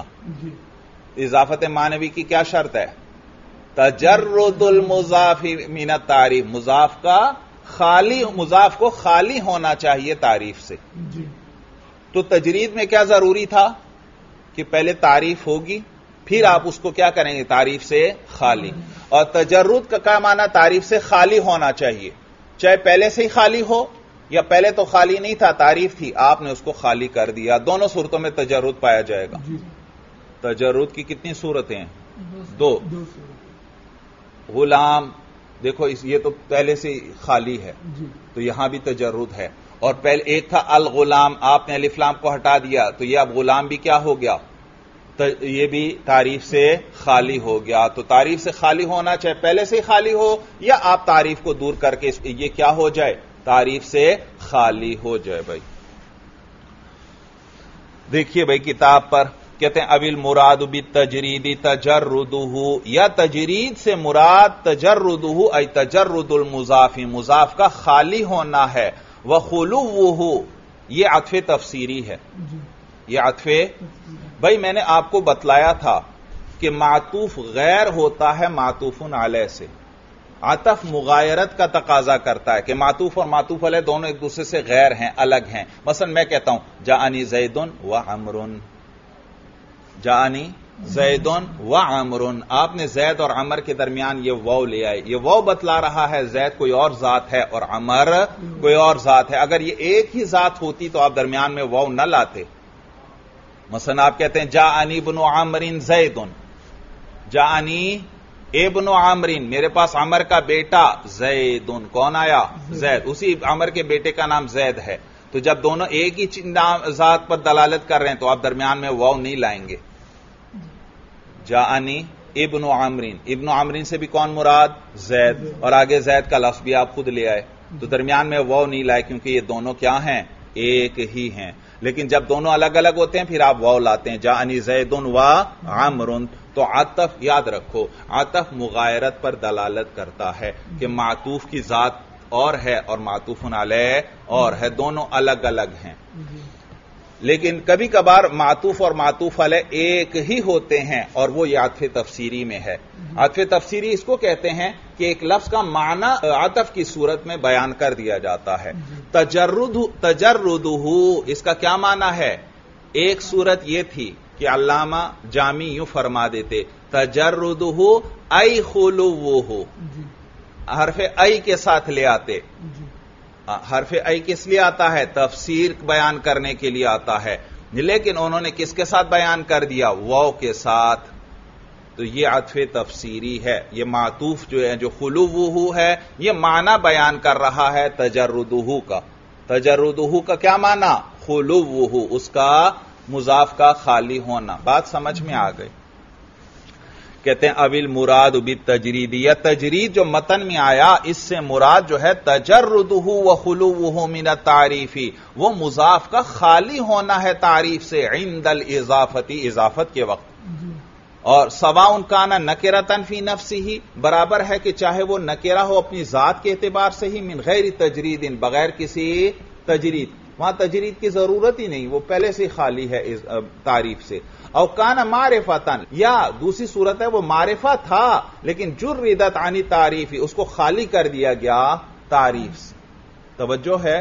اضافت معنوی کی کیا شرط ہے؟ تجرد المضافی من التعریف، مضاف کا خالی، مضاف کو خالی ہونا چاہیے تعریف سے۔ تو تجرید میں کیا ضروری تھا؟ کہ پہلے تعریف ہوگی، پھر آپ اس کو کیا کریں گے؟ تعریف سے خالی۔ اور تجرد کا کیا معنی؟ تعریف سے خالی ہونا چاہیے، چاہے پہلے سے ہی خالی ہو یا پہلے تو خالی نہیں تھا، تعریف تھی، آپ نے اس کو خالی کر دیا۔ دونوں صورتوں میں تجرد پایا جائے گا۔ تجرد کی کتنی صورتیں ہیں؟ دو۔ غلام دیکھو، یہ تو پہلے سے خالی ہے، تو یہاں بھی تجرد ہے۔ اور پہلے ایک تھا الغلام، آپ نے الف لام کو ہٹا دیا، تو یہ اب غلام بھی کیا ہو گیا؟ یہ بھی تعریف سے خالی ہو گیا۔ تو تعریف سے خالی ہونا چاہے پہلے سے ہی خالی ہو یا آپ تعریف کو دور کر کے یہ کیا ہو جائے؟ تعریف سے خالی ہو جائے۔ بھائی دیکھیے بھائی کتاب پر کہتے ہیں ابل مراد بالتجرید تجردہ، یا تجرید سے مراد تجردہ ای تجرد المضاف، مضاف کا خالی ہونا ہے۔ وخلوہ، یہ عطف تفسیری ہے، یہ عطف، بھائی میں نے آپ کو بتلایا تھا کہ معطوف غیر ہوتا ہے معطوف علیہ سے، عطف مغایرت کا تقاضا کرتا ہے کہ معطوف اور معطوف علیہ دونوں ایک دوسرے سے غیر ہیں، الگ ہیں۔ مثلا میں کہتا ہوں جاءنی زید و عمر، جاءنی زید و عمر، آپ نے زید اور عمر کے درمیان یہ واو لے آئے، یہ واو بتلا رہا ہے زید کوئی اور ذات ہے اور عمر کوئی اور ذات ہے۔ اگر یہ ایک ہی ذات ہوتی تو آپ درمیان میں واو نہ لاتے۔ مثلا آپ کہتے ہیں جاءنی ابن عمر زید، جاءنی ابن عمر، میرے پاس عمر کا بیٹا زید، کون آیا؟ زید، اسی عمر کے بیٹے کا نام زید ہے۔ تو جب دونوں ایک ہی ذات پر دلالت کر رہے ہیں تو آپ درمیان میں واو نہیں لائیں گے۔ جاءنی ابن عمر، ابن عمر سے بھی کون مراد؟ زید، اور آگے زید کا لفظ بھی آپ خود لے آئے، تو درمیان میں واو نہیں لائے کیونکہ یہ دونوں کیا ہیں؟ ایک ہی ہیں۔ لیکن جب دونوں الگ الگ ہوتے ہیں پھر آپ واو لاتے ہیں، جاءنی زید و عمر۔ تو عطف یاد رکھو، عطف مغایرت پر دلالت کرتا ہے کہ معطوف کی ذات اور ہے اور معطوف علیہ اور ہے، دونوں الگ الگ ہیں۔ لیکن کبھی کبھار معطوف اور معطوف علیہ ایک ہی ہوتے ہیں، اور وہ یہ عطف تفسیری میں ہے۔ عطف تفسیری اس کو کہتے ہیں کہ ایک لفظ کا معنی عطف کی صورت میں بیان کر دیا جاتا ہے۔ تجرد تجردہ، اس کا کیا معنی ہے؟ ایک صورت یہ تھی کہ علامہ جامی یوں فرما دیتے تجردہ ای خلوہ، حرف ای کے ساتھ لے آتے. حرف ای کس لیے آتا ہے؟ تفسیر بیان کرنے کے لیے آتا ہے، لیکن انہوں نے کس کے ساتھ بیان کر دیا؟ واو کے ساتھ. تو یہ عطف تفسیری ہے. یہ معطوف جو ہے، جو خلوہ ہے، یہ معنی بیان کر رہا ہے تجردہ کا. تجردہ کا کیا معنی؟ خلوہ، اس کا مضاف کا خالی ہونا. بات سمجھ میں آ گئی؟ کہتے ہیں ابل مراد بالتجرید، یا تجرید جو متن میں آیا اس سے مراد جو ہے تجردہ و خلوہ من التعریف، وہ مضاف کا خالی ہونا ہے تعریف سے، عند الاضافتی، اضافت کے وقت. اور سواء کان نکرۃ فی نفسہ، برابر ہے کہ چاہے وہ نکرہ ہو اپنی ذات کے اعتبار سے ہی، من غیر تجرید، بغیر کسی تجرید. وہاں تجرید کی ضرورت ہی نہیں، وہ پہلے سے خالی ہے تعریف سے. او کان معرفتن، یا دوسری صورت ہے وہ معرفہ تھا لیکن جردت عن تعریف، اس کو خالی کر دیا گیا تعریف سے. توجہ ہے؟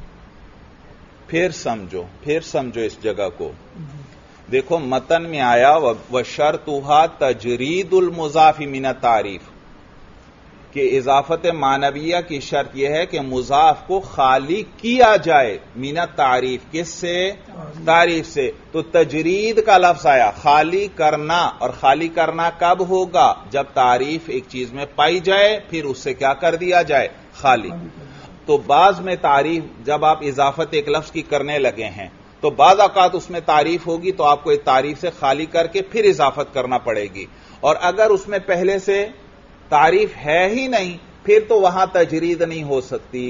پھر سمجھو پھر سمجھو اس جگہ کو. دیکھو متن میں آیا وَشَرْطُهَا تَجْرِيدُ الْمُضَافِ مِنَ التَّعْرِيف، کہ اضافت معنویہ کی شرط یہ ہے کہ مضاف کو خالی کیا جائے من التعریف، کس سے؟ تعریف سے. تو تجرید کا لفظ آیا، خالی کرنا. اور خالی کرنا کب ہوگا؟ جب تعریف ایک چیز میں پائی جائے، پھر اس سے کیا کر دیا جائے؟ خالی. تو بعض میں تعریف، جب آپ اضافت ایک لفظ کی کرنے لگے ہیں تو بعض اوقات اس میں تعریف ہوگی تو آپ کو ایک تعریف سے خالی کر کے پھر اضافت کرنا پڑے گی. اور اگر اس میں پہلے سے تعریف ہے ہی نہیں، پھر تو وہاں تجرید نہیں ہو سکتی،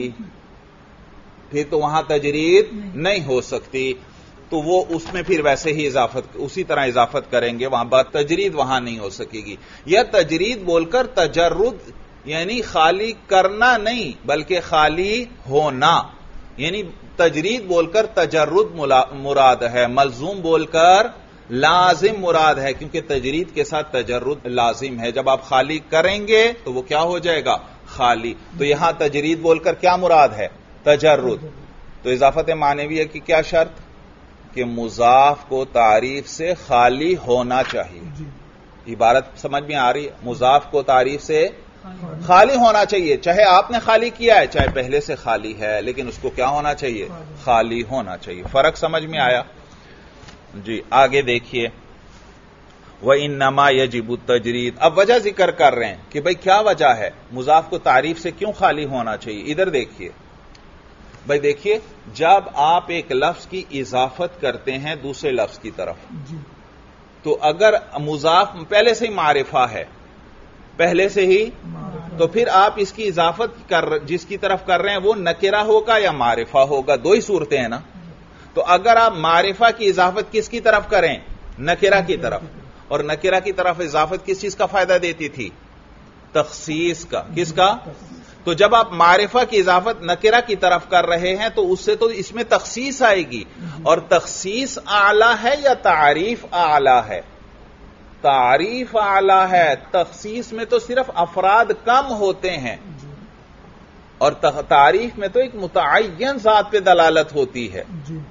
پھر تو وہاں تجرید نہیں ہو سکتی. تو وہ اس میں پھر ویسے ہی اضافت، اسی طرح اضافت کریں گے، وہاں بات تجرید وہاں نہیں ہو سکے گی. یا تجرید بول کر تجرد یعنی خالی کرنا نہیں بلکہ خالی ہونا، یعنی تجرید بول کر تجرد مراد ہے، ملزوم بول کر لازم مراد ہے، کیونکہ تجرید کے ساتھ تجرد لازم ہے. جب آپ خالی کریں گے تو وہ کیا ہو جائے گا؟ خالی. تو یہاں تجرید بول کر کیا مراد ہے؟ تجرد. تو اضافت معنویہ کی کیا شرط؟ کہ مضاف کو تعریف سے خالی ہونا چاہیے. عبارت سمجھ میں آ رہی ہے؟ مضاف کو تعریف سے خالی ہونا چاہیے، چاہے آپ نے خالی کیا ہے چاہے پہلے سے خالی ہے، لیکن اس کو کیا ہونا چاہیے؟ خالی ہونا چاہیے. فرق سمجھ میں آیا؟ جی آگے دیکھیے. وَإِنَّمَا يَجِبُ التَّجْرِيدُ، اب وجہ ذکر کر رہے ہیں کہ بھئی کیا وجہ ہے مضاف کو تعریف سے کیوں خالی ہونا چاہیے. ادھر دیکھیے بھئی، دیکھیے جب آپ ایک لفظ کی اضافت کرتے ہیں دوسرے لفظ کی طرف، تو اگر مضاف پہلے سے ہی معرفہ ہے، پہلے سے ہی، تو پھر آپ اس کی اضافت کر جس کی طرف کر رہے ہیں وہ نکرہ ہوگا یا معرفہ ہوگا؟ دو ہی صورتیں ہیں نا. تو اگر آپ معرفہ کی اضافت کس کی طرف کریں؟ نکرہ کی طرف. اور نکرہ کی طرف اضافت کس چیز کا فائدہ دیتی تھی؟ تخصیص کا. کس کا؟ تو جب آپ معرفہ کی اضافت نکرہ کی طرف کر رہے ہیں تو اس سے تو اس میں تخصیص آئے گی. اور تخصیص اعلی ہے یا تعریف اعلی ہے؟ تعریف اعلی ہے. تخصیص میں تو صرف افراد کم ہوتے ہیں، اور تعریف میں تو ایک متعین ذات پہ دلالت ہوتی ہے.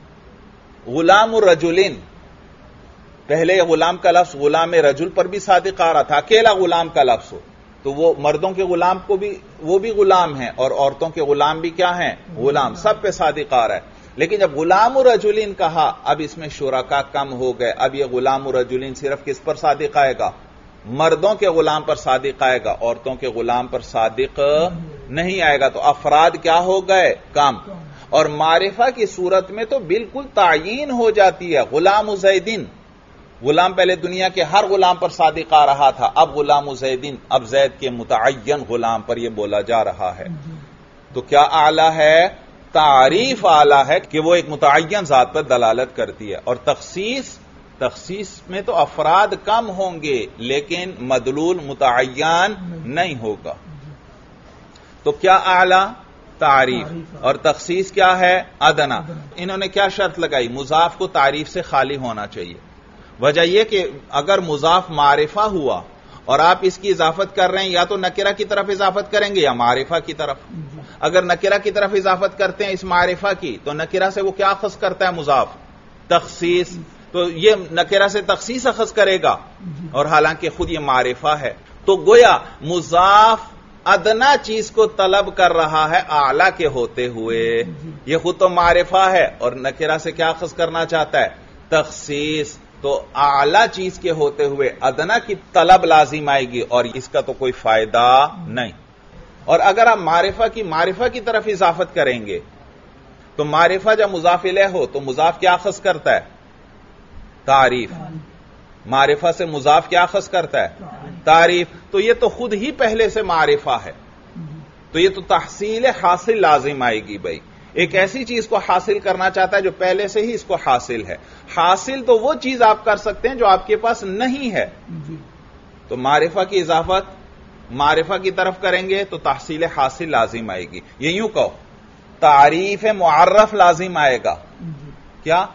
غلام الرجلین، پہلے غلام کا لفظ غلام رجل پر بھی صادق آ رہا تھا، اکیلا غلام کا لفظ ہو تو وہ مردوں کے غلام کو بھی وہ بھی غلام ہیں، اور عورتوں کے غلام بھی کیا ہیں؟ غلام. سب پہ صادق آ رہا ہے. لیکن جب غلام الرجلین کہا، اب اس میں شرکا کم ہو گئے. اب یہ غلام الرجلین صرف کس پر صادق آئے گا؟ مردوں کے غلام پر صادق آئے گا، عورتوں کے غلام پر صادق نہیں آئے گا. تو افراد کیا ہو گئے؟ کم. اور معرفہ کی صورت میں تو بالکل تعیین ہو جاتی ہے. غلام زیدین، غلام پہلے دنیا کے ہر غلام پر صادق آ رہا تھا، اب غلام زیدین، اب زید کے متعین غلام پر یہ بولا جا رہا ہے. تو کیا اعلی ہے؟ تعریف اعلی ہے کہ وہ ایک متعین ذات پر دلالت کرتی ہے. اور تخصیص تخصیص میں تو افراد کم ہوں گے لیکن مدلول متعین نہیں ہوگا. تو کیا اعلی؟ تعریف. اور تخصیص کیا ہے؟ ادنا. انہوں نے کیا شرط لگائی؟ مضاف کو تعریف سے خالی ہونا چاہیے. وجہ یہ کہ اگر مضاف معرفہ ہوا اور آپ اس کی اضافت کر رہے ہیں، یا تو نکرہ کی طرف اضافت کریں گے یا معرفہ کی طرف. اگر نکرہ کی طرف اضافت کرتے ہیں اس معرفہ کی، تو نکرہ سے وہ کیا اخذ کرتا ہے مضاف؟ تخصیص. تو یہ نکرہ سے تخصیص اخذ کرے گا، اور حالانکہ خود یہ معرفہ ہے. تو گویا مضاف ادنا چیز کو طلب کر رہا ہے اعلی کے ہوتے ہوئے. یہ خود تو معرفہ ہے اور نکرہ سے کیا اخذ کرنا چاہتا ہے؟ تخصیص. تو اعلی چیز کے ہوتے ہوئے ادنا کی طلب لازم آئے گی اور اس کا تو کوئی فائدہ نہیں. اور اگر آپ معرفہ کی معرفہ کی طرف اضافت کریں گے تو معرفہ جب مضاف الیہ ہو تو مضاف کیا اخذ کرتا ہے؟ تعریف. معرفہ سے مضاف کیا اخذ کرتا ہے؟ تعریف. تو یہ تو خود ہی پہلے سے معرفہ ہے, تو یہ تو تحصیل حاصل لازم آئے گی. بھائی ایک ایسی چیز کو حاصل کرنا چاہتا ہے جو پہلے سے ہی اس کو حاصل ہے. حاصل تو وہ چیز آپ کر سکتے ہیں جو آپ کے پاس نہیں ہے. تو معرفہ کی اضافت معرفہ کی طرف کریں گے تو تحصیل حاصل لازم آئے گی. یہ یوں کہو تعریف معرف لازم آئے گا. کیا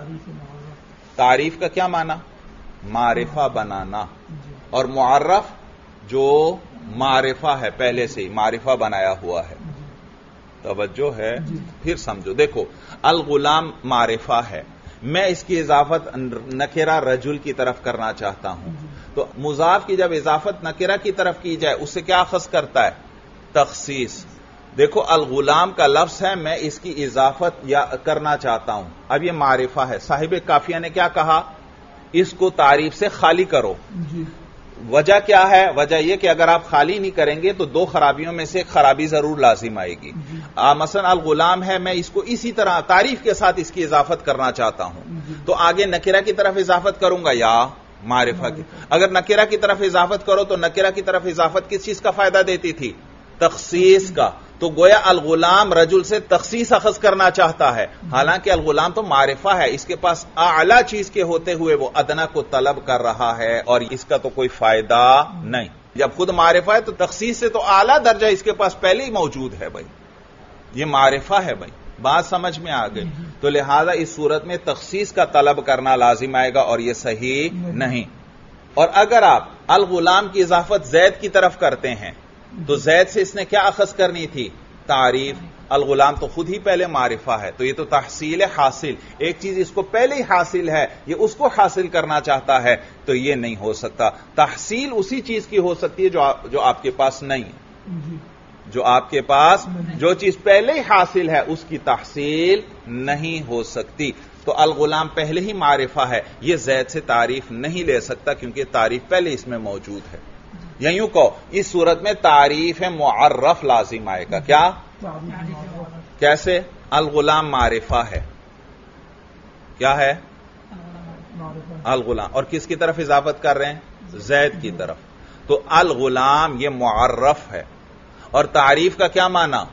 تعریف کا کیا معنی؟ معرفہ بنانا. اور معرف جو معرفہ ہے پہلے سے ہی معرفہ بنایا ہوا ہے. توجہ ہے؟ پھر سمجھو. دیکھو الغلام معرفہ ہے, میں اس کی اضافت نکرہ رجل کی طرف کرنا چاہتا ہوں. تو مضاف کی جب اضافت نکرہ کی طرف کی جائے اس سے کیا اخذ کرتا ہے؟ تخصیص. دیکھو الغلام کا لفظ ہے, میں اس کی اضافت یا کرنا چاہتا ہوں. اب یہ معرفہ ہے. صاحب کافیہ نے کیا کہا؟ اس کو تعریف سے خالی کرو. وجہ کیا ہے؟ وجہ یہ کہ اگر آپ خالی نہیں کریں گے تو دو خرابیوں میں سے ایک خرابی ضرور لازم آئے گی. مثلا الغلام ہے, میں اس کو اسی طرح تعریف کے ساتھ اس کی اضافت کرنا چاہتا ہوں, تو آگے نکرہ کی طرف اضافت کروں گا یا معرفہ کی؟ اگر نکرہ کی طرف اضافت کرو تو نکرہ کی طرف اضافت کس چیز کا فائدہ دیتی تھی؟ تخصیص کا. تو گویا الغلام رجل سے تخصیص اخذ کرنا چاہتا ہے, حالانکہ الغلام تو معرفہ ہے, اس کے پاس اعلی چیز کے ہوتے ہوئے وہ ادنا کو طلب کر رہا ہے اور اس کا تو کوئی فائدہ نہیں. جب خود معرفہ ہے تو تخصیص سے تو اعلی درجہ اس کے پاس پہلے ہی موجود ہے. بھائی یہ معرفہ ہے. بھائی بات سمجھ میں آ گئی؟ تو لہذا اس صورت میں تخصیص کا طلب کرنا لازم آئے گا اور یہ صحیح نہیں. اور اگر آپ الغلام کی اضافت زید کی طرف کرتے ہیں تو زید سے اس نے کیا اخذ کرنی تھی؟ تعریف. الغلام تو خود ہی پہلے معرفہ ہے, تو یہ تو تحصیل حاصل. ایک چیز اس کو پہلے ہی حاصل ہے, یہ اس کو حاصل کرنا چاہتا ہے, تو یہ نہیں ہو سکتا. تحصیل اسی چیز کی ہو سکتی ہے جو آپ, جو آپ کے پاس نہیں ہے. جو آپ کے پاس جو چیز پہلے ہی حاصل ہے اس کی تحصیل نہیں ہو سکتی. تو الغلام پہلے ہی معرفہ ہے, یہ زید سے تعریف نہیں لے سکتا کیونکہ تعریف پہلے اس میں موجود ہے. یا یوں کہو اس صورت میں تعریف معرف لازم آئے گا. کیا؟ کیسے؟ الغلام معرفہ ہے. کیا ہے؟ الغلام. اور کس کی طرف اضافت کر رہے ہیں؟ زید کی طرف. تو الغلام یہ معرف ہے. اور تعریف کا کیا معنی؟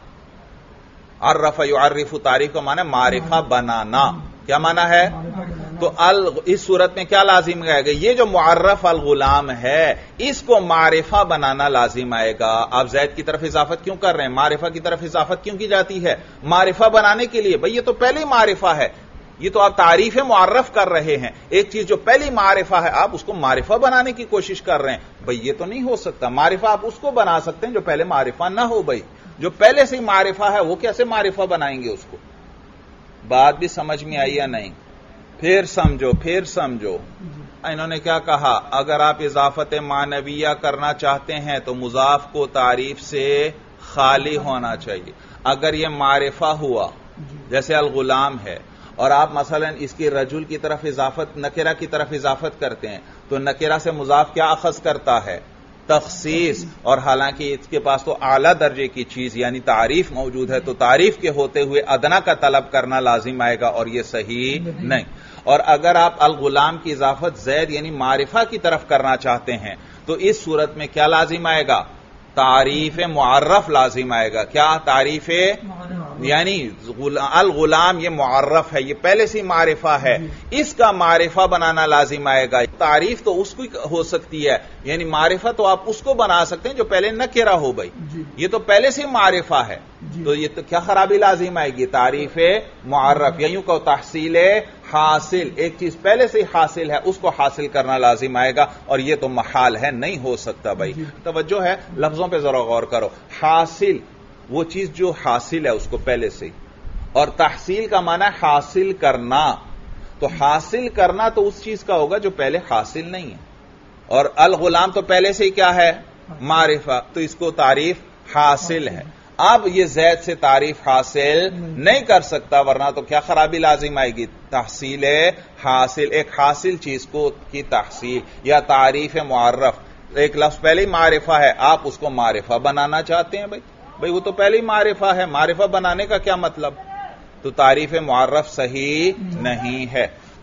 عرف یعرف. تعریف کا معنی معرفہ بنانا. کیا معنی ہے؟ تو اس صورت میں کیا لازم آئے گا؟ یہ جو معرف الغلام ہے اس کو معرفہ بنانا لازم آئے گا. آپ زید کی طرف اضافت کیوں کر رہے ہیں؟ معرفہ کی طرف اضافت کیوں کی جاتی ہے؟ معرفہ بنانے کے لیے. بھئی یہ تو پہلے ہی معرفہ ہے, یہ تو آپ تعریف معرف کر رہے ہیں. ایک چیز جو پہلی معرفہ ہے آپ اس کو معرفہ بنانے کی کوشش کر رہے ہیں. بھئی یہ تو نہیں ہو سکتا. معرفہ آپ اس کو بنا سکتے ہیں جو پہلے معرفہ نہ ہو. بھئی جو پہلے سے ہی معرفہ ہے وہ کیسے معرفہ بنائیں گے اس کو؟ بات بھی سمجھ میں آئی یا نہیں؟ پھر سمجھو پھر سمجھو انہوں نے کیا کہا؟ اگر آپ اضافت معنویہ کرنا چاہتے ہیں تو مضاف کو تعریف سے خالی ہونا چاہیے. اگر یہ معرفہ ہوا جیسے الغلام ہے اور آپ مثلا اس کی رجل کی طرف اضافت نکرہ کی طرف اضافت کرتے ہیں تو نکرہ سے مضاف کیا اخذ کرتا ہے؟ تخصیص. اور حالانکہ اس کے پاس تو اعلی درجے کی چیز یعنی تعریف موجود ہے, تو تعریف کے ہوتے ہوئے ادنا کا طلب کرنا لازم آئے گا اور یہ صحیح نہیں. اور اگر آپ الغلام کی اضافت زید یعنی معرفہ کی طرف کرنا چاہتے ہیں تو اس صورت میں کیا لازم آئے گا؟ تعریف معرف لازم آئے گا. کیا؟ تعریف یعنی الغلام یہ معرف ہے, یہ پہلے سے معرفہ ہے, اس کا معرفہ بنانا لازم آئے گا. تعریف تو اس کو ہو سکتی ہے, یعنی معرفہ تو آپ اس کو بنا سکتے ہیں جو پہلے نکرہ ہو. بھائی یہ تو پہلے سے معرفہ ہے, تو یہ تو کیا خرابی لازم آئے گی؟ تعریف معرف. یا یوں کہو تحصیل حاصل. ایک چیز پہلے سے حاصل ہے اس کو حاصل کرنا لازم آئے گا اور یہ تو محال ہے, نہیں ہو سکتا. بھائی توجہ ہے, لفظوں پہ ذرا غور کرو. حاصل وہ چیز جو حاصل ہے اس کو پہلے سے, اور تحصیل کا معنی ہے حاصل کرنا. تو حاصل کرنا تو اس چیز کا ہوگا جو پہلے حاصل نہیں ہے, اور الغلام تو پہلے سے ہی کیا ہے؟ معرفہ. تو اس کو تعریف حاصل ہے. اب یہ زید سے تعریف حاصل نہیں کر سکتا، ورنہ تو کیا خرابی لازم آئے گی؟ تحصیل حاصل، ایک حاصل چیز کو کی تحصیل یا تعریف معرف. ایک لفظ پہلے ہی معرفہ ہے، آپ اس کو معرفہ بنانا چاہتے ہیں. بھائی بھائی وہ تو پہلے ہی معرفہ ہے، معرفہ بنانے کا کیا مطلب؟ تو تعریف معرف صحیح نہیں ہے.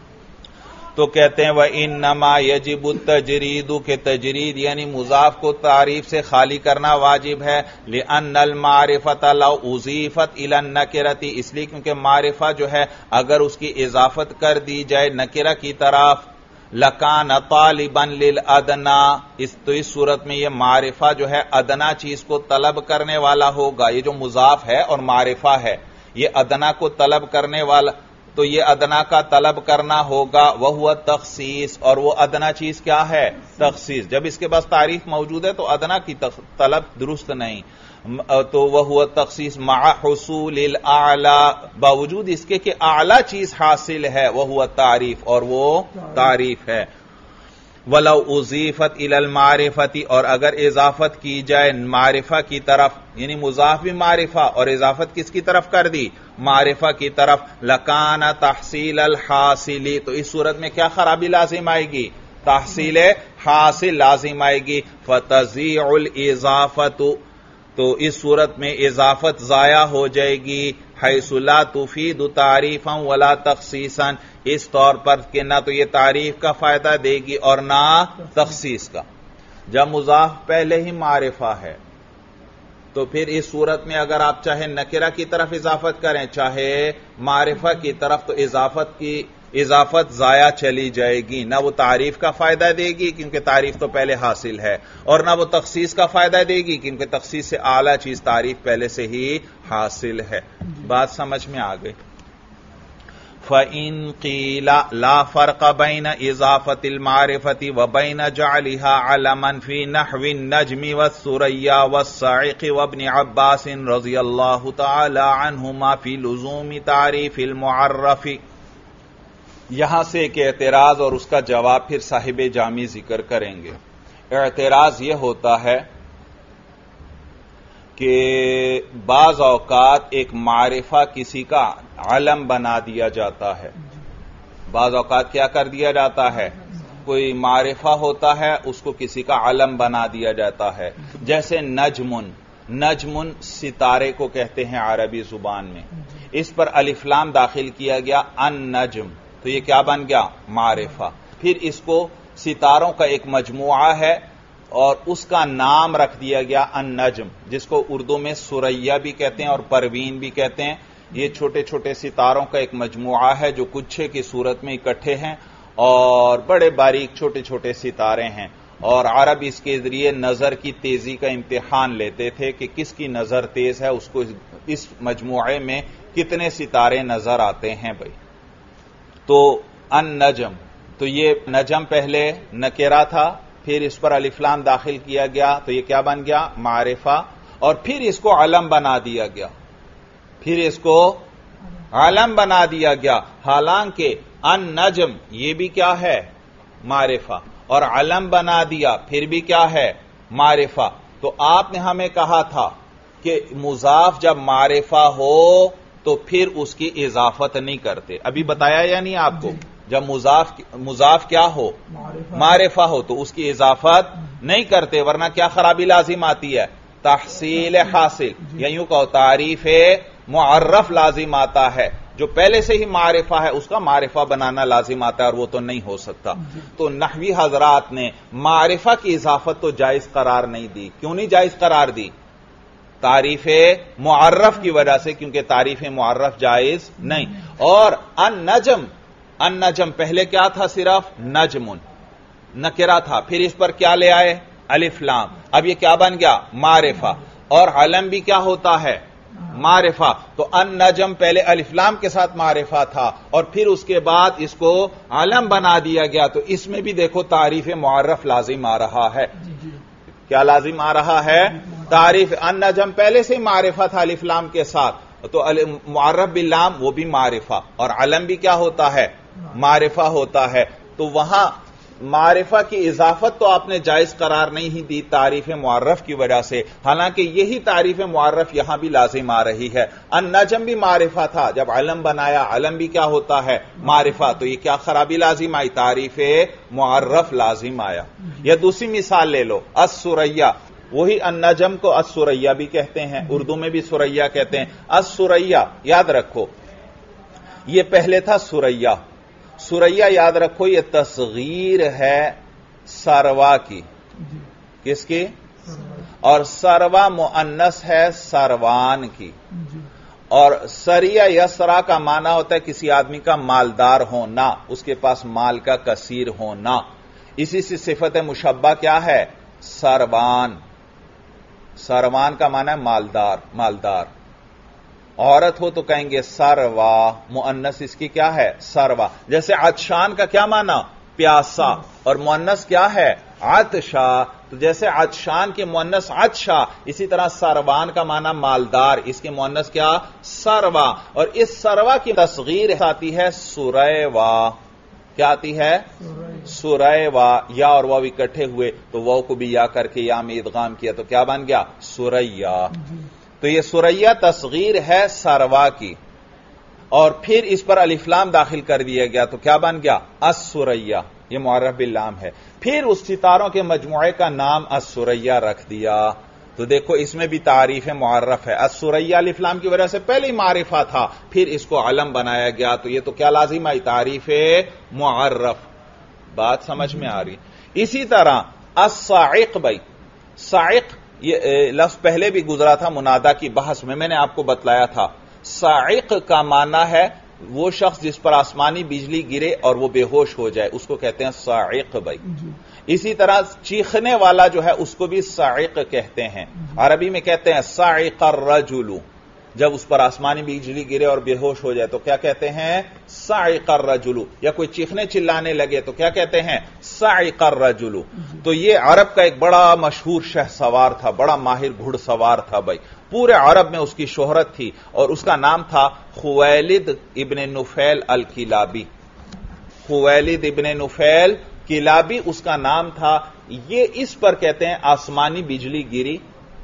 تو کہتے ہیں وَإِنَّمَا يَجِبُ التَّجْرِيدُ کہ تجرید یعنی مضاف کو تعریف سے خالی کرنا واجب ہے. لِأَنَّ الْمَعْرِفَةَ لَوْ أُضِيفَتْ إِلَى النَّكِرَةِ اس لیے کیونکہ معرفہ جو ہے اگر اس کی اضافت کر دی جائے نکرہ کی طرف لَكَانَ طَالِبًا لِلْأَدْنَى اس تو اس صورت میں یہ معرفہ جو ہے ادنا چیز کو طلب کرنے والا ہوگا. یہ جو مضاف ہے اور معرفہ ہے یہ ادنا کو طلب کرنے والا، تو یہ ادنا کا طلب کرنا ہوگا. وہ تخصیص، اور وہ ادنا چیز کیا ہے؟ تخصیص. جب اس کے پاس تعریف موجود ہے تو ادنا کی طلب درست نہیں. تو وہ تخصیص مع حصول الاعلی، باوجود اس کے کہ اعلی چیز حاصل ہے، وہ تعریف، اور وہ تعریف ہے. وَلَوْ أُضِيفَتْ إِلَى الْمَعْرِفَةِ اور اگر اضافت کی جائے معرفہ کی طرف، یعنی مضاف بھی معرفہ اور اضافت کس کی طرف کر دی؟ معرفہ کی طرف. لَكَانَ تَحْصِيلَ الْحَاصِلِ تو اس صورت میں کیا خرابی لازم آئے گی؟ تحصیل حاصل لازم آئے گی. فَتَضِيعُ الْإِضَافَةُ تو اس صورت میں اضافت ضائع ہو جائے گی. حیث لا تفید تعریفا ولا تخصیصا اس طور پر کہ نہ تو یہ تعریف کا فائدہ دے گی اور نہ تخصیص کا. جب مضاف پہلے ہی معرفہ ہے تو پھر اس صورت میں اگر آپ چاہے نکرہ کی طرف اضافت کریں چاہے معرفہ کی طرف تو اضافت کی اضافت ضائع چلی جائے گی. نہ وہ تعریف کا فائدہ دے گی کیونکہ تعریف تو پہلے حاصل ہے، اور نہ وہ تخصیص کا فائدہ دے گی کیونکہ تخصیص سے اعلیٰ چیز تعریف پہلے سے ہی حاصل ہے. بات سمجھ میں آ گئی؟ فَإِن قِيلَ لَا فَرْقَ بَيْنَ إِضَافَةِ الْمَعْرِفَةِ وَبَيْنَ جَعْلِهَا عَلَمًا فِي نَحْوِ النَّجْمِ وَالثُّرَيَّا وَالصَّاعِقِ وَابْنِ عَبَّاسٍ رَضِيَ اللَّهُ تَعَالَى عَنْهُمَا فِي لُزُومِ تَعْرِيفِ الْمُعَرَّفِ. یہاں سے ایک اعتراض اور اس کا جواب پھر صاحب جامی ذکر کریں گے. اعتراض یہ ہوتا ہے کہ بعض اوقات ایک معرفہ کسی کا علم بنا دیا جاتا ہے. بعض اوقات کیا کر دیا جاتا ہے؟ کوئی معرفہ ہوتا ہے اس کو کسی کا علم بنا دیا جاتا ہے. جیسے نجمن، نجمن ستارے کو کہتے ہیں عربی زبان میں. اس پر الف لام داخل کیا گیا ان نجم تو یہ کیا بن گیا؟ معرفہ. پھر اس کو ستاروں کا ایک مجموعہ ہے اور اس کا نام رکھ دیا گیا ان نجم، جس کو اردو میں سریا بھی کہتے ہیں اور پروین بھی کہتے ہیں. یہ چھوٹے چھوٹے ستاروں کا ایک مجموعہ ہے جو گچھے کی صورت میں اکٹھے ہیں اور بڑے باریک چھوٹے چھوٹے ستارے ہیں. اور عرب اس کے ذریعے نظر کی تیزی کا امتحان لیتے تھے کہ کس کی نظر تیز ہے، اس کو اس مجموعے میں کتنے ستارے نظر آتے ہیں. بھائی تو ان نجم، تو یہ نجم پہلے نکرہ تھا، پھر اس پر الف لام داخل کیا گیا تو یہ کیا بن گیا؟ معرفہ. اور پھر اس کو علم بنا دیا گیا، پھر اس کو علم بنا دیا گیا. حالانکہ ان نجم یہ بھی کیا ہے؟ معرفہ. اور علم بنا دیا پھر بھی کیا ہے؟ معرفہ. تو آپ نے ہمیں کہا تھا کہ مضاف جب معرفہ ہو تو پھر اس کی اضافت نہیں کرتے. ابھی بتایا یا نہیں آپ کو؟ جب مضاف مضاف کیا ہو؟ معرفہ ہو تو اس کی اضافت نہیں کرتے، ورنہ کیا خرابی لازم آتی ہے؟ تحصیل حاصل یا یوں کہو تعریف معرف لازم آتا ہے. جو پہلے سے ہی معرفہ ہے اس کا معرفہ بنانا لازم آتا ہے اور وہ تو نہیں ہو سکتا. تو نحوی حضرات نے معرفہ کی اضافت تو جائز قرار نہیں دی. کیوں نہیں جائز قرار دی؟ تعریف معرف کی وجہ سے، کیونکہ تعریف معرف جائز نہیں. اور ان نجم، ان نجم پہلے کیا تھا؟ صرف نجمن نکرہ تھا، پھر اس پر کیا لے آئے؟ الف لام. اب یہ کیا بن گیا؟ معرفہ. اور علم بھی کیا ہوتا ہے؟ معرفہ. تو ان نجم پہلے الف لام کے ساتھ معرفہ تھا اور پھر اس کے بعد اس کو علم بنا دیا گیا. تو اس میں بھی دیکھو تعریف معرف لازم آ رہا ہے. کیا لازم آ رہا ہے؟ تعریف. ان نجم پہلے سے معرفہ تھا الف لام کے ساتھ، تو معرف باللام وہ بھی معرفہ، اور علم بھی کیا ہوتا ہے؟ معرفہ ہوتا ہے. تو وہاں معرفہ کی اضافت تو آپ نے جائز قرار نہیں ہی دی تعریف معرف کی وجہ سے، حالانکہ یہی تعریف معرف یہاں بھی لازم آ رہی ہے۔ النجم بھی معرفہ تھا، جب علم بنایا، علم بھی کیا ہوتا ہے؟ معرفہ، تو یہ کیا خرابی لازم آئی؟ تعریف معرف لازم آیا۔ یا دوسری مثال لے لو، السریہ، وہی النجم کو السریہ بھی کہتے ہیں، اردو میں بھی سریہ کہتے ہیں۔ السریہ یاد رکھو، یہ پہلے تھا سریہ۔ سریہ یاد رکھو یہ تصغیر ہے سروا کی، کس کی؟ اور سروا مؤنث ہے سروان کی۔ اور سریہ یسرا کا معنی ہوتا ہے کسی آدمی کا مالدار ہونا، اس کے پاس مال کا کثیر ہونا۔ اسی سے صفت مشبہ کیا ہے؟ سروان۔ سروان کا معنی ہے مالدار، مالدار۔ عورت ہو تو کہیں گے سروا، مؤنث اس کی کیا ہے؟ سروا۔ جیسے عطشان کا کیا معنی؟ پیاسا، اور مؤنث کیا ہے؟ عطشا۔ تو جیسے عطشان کے مؤنث عطشا، اسی طرح سروان کا معنی مالدار، اس کے مؤنث کیا؟ سروا۔ اور اس سروا کی تصغیر آتی ہے سریوا۔ کیا آتی ہے؟ سریوا۔ یا اور واو اکٹھے ہوئے تو واو کو بھی یا کر کے یا میں ادغام کیا تو کیا بن گیا؟ سریہ۔ تو یہ سریہ تصغیر ہے سروا کی، اور پھر اس پر الف لام داخل کر دیا گیا تو کیا بن گیا؟ السریہ۔ یہ معرف باللام ہے۔ پھر اس ستاروں کے مجموعے کا نام السریہ رکھ دیا، تو دیکھو اس میں بھی تعریف معرف ہے۔ السریہ الف لام کی وجہ سے پہلے ہی معرفہ تھا، پھر اس کو علم بنایا گیا، تو یہ تو کیا لازم آئی؟ تعریف معرف۔ بات سمجھ میں آ رہی؟ اسی طرح الصاعق، بھائی صاعق یہ لفظ پہلے بھی گزرا تھا منادا کی بحث میں، میں نے آپ کو بتلایا تھا۔ صاعق کا معنی ہے وہ شخص جس پر آسمانی بجلی گرے اور وہ بے ہوش ہو جائے، اس کو کہتے ہیں صاعق بھائی۔ اسی طرح چیخنے والا جو ہے اس کو بھی صاعق کہتے ہیں، عربی میں کہتے ہیں صاعق الرجل، جب اس پر آسمانی بجلی گرے اور بے ہوش ہو جائے تو کیا کہتے ہیں؟ صاعق الرجل۔ یا کوئی چیخنے چلانے لگے تو کیا کہتے ہیں؟ صاعق الرجل۔ تو یہ عرب کا ایک بڑا مشہور شہ سوار تھا، بڑا ماہر گھڑ سوار تھا بھائی، پورے عرب میں اس کی شہرت تھی، اور اس کا نام تھا خویلد ابن نفیل الکلابی۔ خویلد ابن نفیل کلابی اس کا نام تھا۔ یہ اس پر کہتے ہیں آسمانی بجلی گری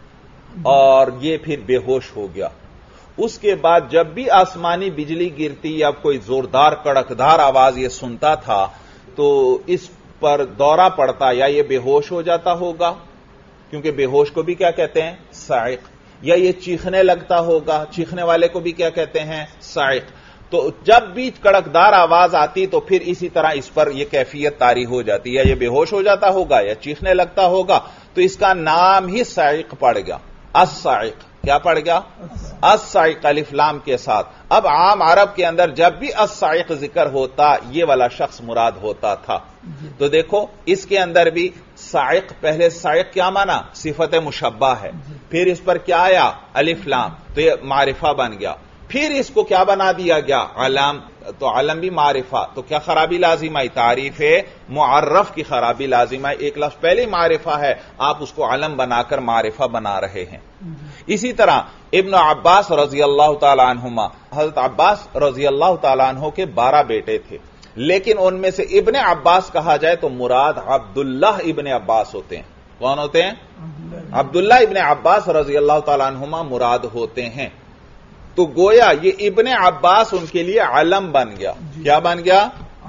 اور یہ پھر بے ہوش ہو گیا۔ اس کے بعد جب بھی آسمانی بجلی گرتی یا کوئی زوردار کڑکدار آواز یہ سنتا تھا تو اس پر دورہ پڑتا، یا یہ بے ہوش ہو جاتا ہوگا، کیونکہ بے ہوش کو بھی کیا کہتے ہیں؟ صاعق۔ یا یہ چیخنے لگتا ہوگا، چیخنے والے کو بھی کیا کہتے ہیں؟ صاعق۔ تو جب بھی کڑکدار آواز آتی تو پھر اسی طرح اس پر یہ کیفیت طاری ہو جاتی، یا یہ بے ہوش ہو جاتا ہوگا یا چیخنے لگتا ہوگا، تو اس کا نام ہی صاعق پڑ گیا، الصاعق۔ کیا پڑ گیا؟ الصاعق الف لام کے ساتھ۔ اب عام عرب کے اندر جب بھی الصاعق ذکر ہوتا یہ والا شخص مراد ہوتا تھا۔ تو دیکھو اس کے اندر بھی صاعق، پہلے صاعق کیا مانا؟ صفت مشبہ ہے، پھر اس پر کیا آیا؟ الف لام، تو یہ معرفہ بن گیا۔ پھر اس کو کیا بنا دیا گیا؟ علم، تو علم بھی معرفہ، تو کیا خرابی لازم آئی؟ تعریف معرف کی خرابی لازم آئی۔ ایک لفظ پہلے معرفہ ہے، آپ اس کو علم بنا کر معرفہ بنا رہے ہیں۔ اسی طرح ابن عباس رضی اللہ تعالی عنہما، حضرت عباس رضی اللہ تعالی عنہ کے بارہ بیٹے تھے، لیکن ان میں سے ابن عباس کہا جائے تو مراد عبداللہ ابن عباس ہوتے ہیں۔ کون ہوتے ہیں؟ عبداللہ ابن عباس رضی اللہ تعالی عنہما مراد ہوتے ہیں۔ تو گویا یہ ابن عباس ان کے لیے علم بن گیا۔ کیا بن گیا؟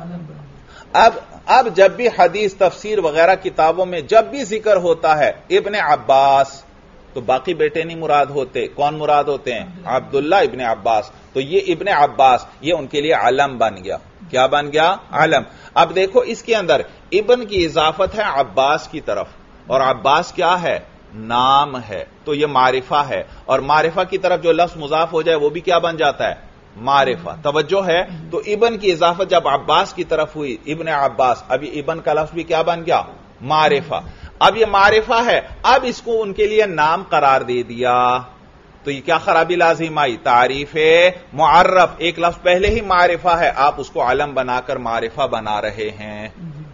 اب اب جب بھی حدیث، تفسیر وغیرہ کتابوں میں جب بھی ذکر ہوتا ہے ابن عباس تو باقی بیٹے نہیں مراد ہوتے، کون مراد ہوتے ہیں؟ عبداللہ ابن عباس۔ تو یہ ابن عباس یہ ان کے لیے علم بن گیا۔ کیا بن گیا؟ علم۔ اب دیکھو اس کے اندر ابن کی اضافت ہے عباس کی طرف، اور عباس کیا ہے؟ نام ہے، تو یہ معرفہ ہے، اور معرفہ کی طرف جو لفظ مضاف ہو جائے وہ بھی کیا بن جاتا ہے؟ معرفہ۔ توجہ ہے؟ تو ابن کی اضافت جب عباس کی طرف ہوئی، ابن عباس، اب یہ ابن کا لفظ بھی کیا بن گیا؟ معرفہ۔ اب یہ معرفہ ہے، اب اس کو ان کے لیے نام قرار دے دیا، تو یہ کیا خرابی لازم آئی؟ تعریف معرف، ایک لفظ پہلے ہی معرفہ ہے، آپ اس کو علم بنا کر معرفہ بنا رہے ہیں۔